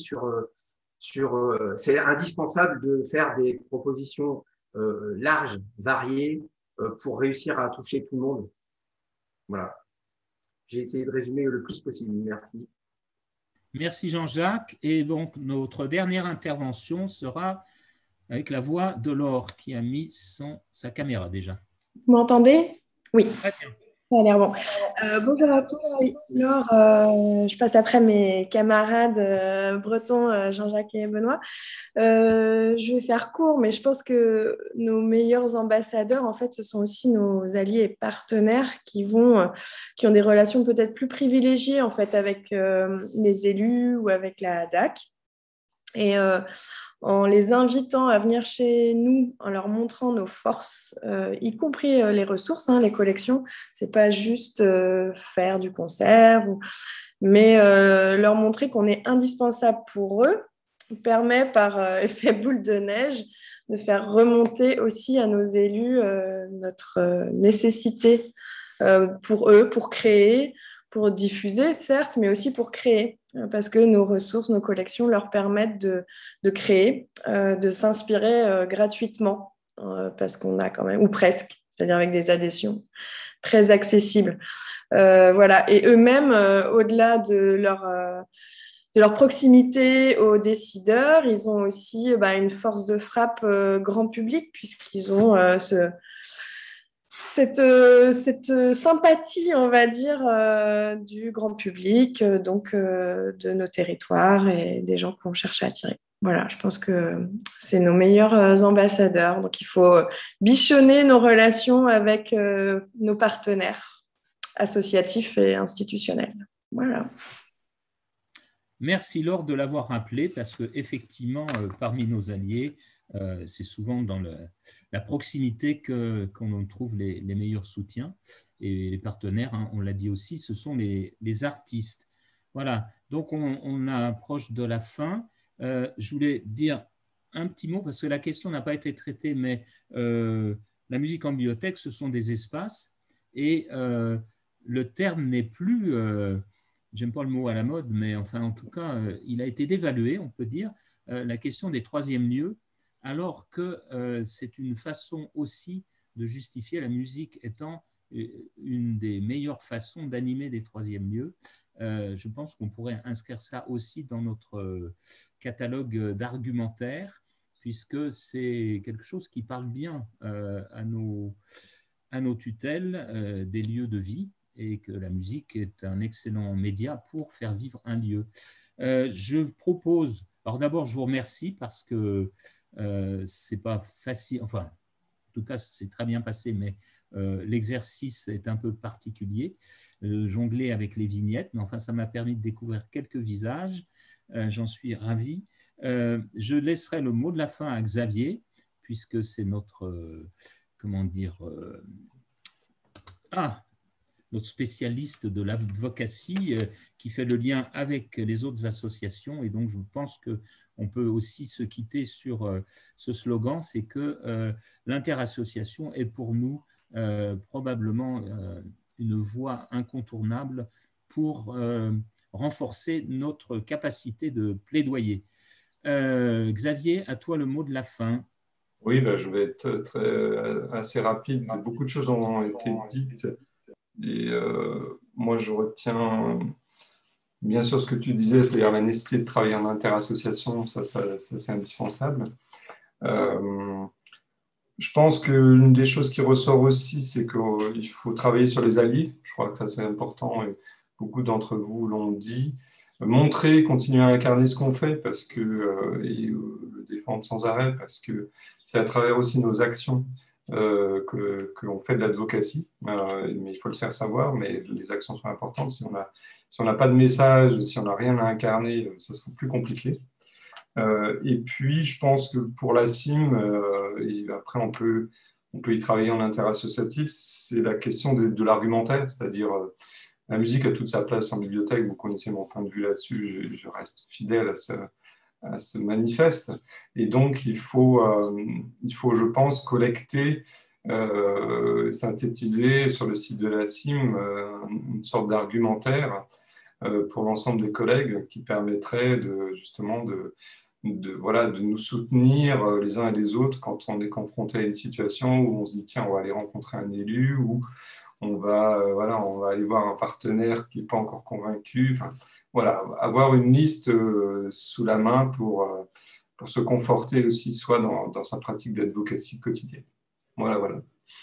c'est indispensable de faire des propositions larges, variées, pour réussir à toucher tout le monde. Voilà. J'ai essayé de résumer le plus possible. Merci. Merci Jean-Jacques. Et donc, notre dernière intervention sera avec la voix de Laure qui a mis sa caméra déjà. Vous m'entendez? Oui. Très bien. Ça a l'air bon. Bonjour à tous. Oui, Laure, je passe après mes camarades bretons, Jean-Jacques et Benoît. Je vais faire court, mais je pense que nos meilleurs ambassadeurs, en fait, ce sont aussi nos alliés et partenaires qui ont des relations peut-être plus privilégiées, en fait, avec les élus ou avec la DAC. Et en les invitant à venir chez nous, en leur montrant nos forces, y compris les ressources, les collections. Ce n'est pas juste faire du concert, mais leur montrer qu'on est indispensable pour eux, permet par effet boule de neige de faire remonter aussi à nos élus notre nécessité pour eux, pour créer, pour diffuser, certes, mais aussi pour créer, parce que nos ressources, nos collections leur permettent de créer, de s'inspirer gratuitement, parce qu'on a quand même, ou presque, c'est-à-dire avec des adhésions très accessibles. Voilà. Et eux-mêmes, au-delà de leur proximité aux décideurs, ils ont aussi une force de frappe grand public, puisqu'ils ont cette sympathie, on va dire, du grand public, donc de nos territoires et des gens qu'on cherche à attirer. Voilà, je pense que c'est nos meilleurs ambassadeurs. Donc, il faut bichonner nos relations avec nos partenaires associatifs et institutionnels. Voilà. Merci Laure de l'avoir rappelé, parce qu'effectivement, parmi nos alliés, c'est souvent dans la proximité qu'on trouve les meilleurs soutiens. Et les partenaires, on l'a dit aussi, ce sont les artistes. Voilà, donc on approche de la fin. Je voulais dire un petit mot, parce que la question n'a pas été traitée, mais la musique en bibliothèque, ce sont des espaces. Et le terme n'est plus, j'aime pas le mot à la mode, mais enfin, en tout cas, il a été dévalué, on peut dire, la question des troisièmes lieux, alors que c'est une façon aussi de justifier la musique étant une des meilleures façons d'animer des troisièmes lieux. Je pense qu'on pourrait inscrire ça aussi dans notre catalogue d'argumentaire, puisque c'est quelque chose qui parle bien à nos tutelles des lieux de vie, et que la musique est un excellent média pour faire vivre un lieu. Je propose, alors d'abord je vous remercie parce que c'est pas facile, enfin en tout cas c'est très bien passé, mais l'exercice est un peu particulier, jongler avec les vignettes, mais enfin ça m'a permis de découvrir quelques visages, j'en suis ravi. Je laisserai le mot de la fin à Xavier, puisque c'est notre, comment dire, notre spécialiste de l'advocacy qui fait le lien avec les autres associations. Et donc, je pense qu'on peut aussi se quitter sur ce slogan, c'est que l'interassociation est pour nous probablement une voie incontournable pour renforcer notre capacité de plaidoyer. Xavier, à toi le mot de la fin. Oui, je vais être assez rapide. Beaucoup de choses ont été dites. Et moi, je retiens bien sûr ce que tu disais, c'est-à-dire la nécessité de travailler en interassociation, ça c'est indispensable. Je pense qu'une des choses qui ressort aussi, c'est qu'il faut travailler sur les alliés. Je crois que ça c'est important, et beaucoup d'entre vous l'ont dit. Montrer, continuer à incarner ce qu'on fait, parce que, et le défendre sans arrêt, parce que c'est à travers aussi nos actions qu'on fait de l'advocacy, mais il faut le faire savoir, mais les actions sont importantes. Si on n'a pas de message, si on n'a rien à incarner, ça sera plus compliqué. Et puis, je pense que pour la CIM, et après on peut y travailler en interassociatif, c'est la question de l'argumentaire, c'est-à-dire la musique a toute sa place en bibliothèque, vous connaissez mon point de vue là-dessus, je reste fidèle à ce manifeste, et donc il faut je pense, collecter, synthétiser sur le site de la CIM une sorte d'argumentaire pour l'ensemble des collègues qui permettrait justement de nous soutenir les uns et les autres quand on est confronté à une situation où on se dit tiens, on va aller rencontrer un élu, ou on va aller voir un partenaire qui n'est pas encore convaincu. Enfin, voilà, avoir une liste sous la main pour se conforter aussi, soit dans sa pratique d'advocacy quotidienne. Voilà.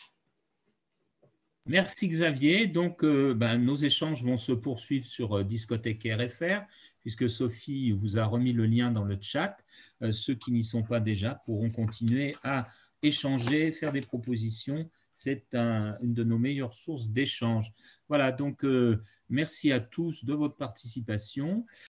Merci Xavier. Donc, nos échanges vont se poursuivre sur Discothèque RFR, puisque Sophie vous a remis le lien dans le chat. Ceux qui n'y sont pas déjà pourront continuer à échanger, faire des propositions. C'est une de nos meilleures sources d'échange. Voilà, donc merci à tous de votre participation.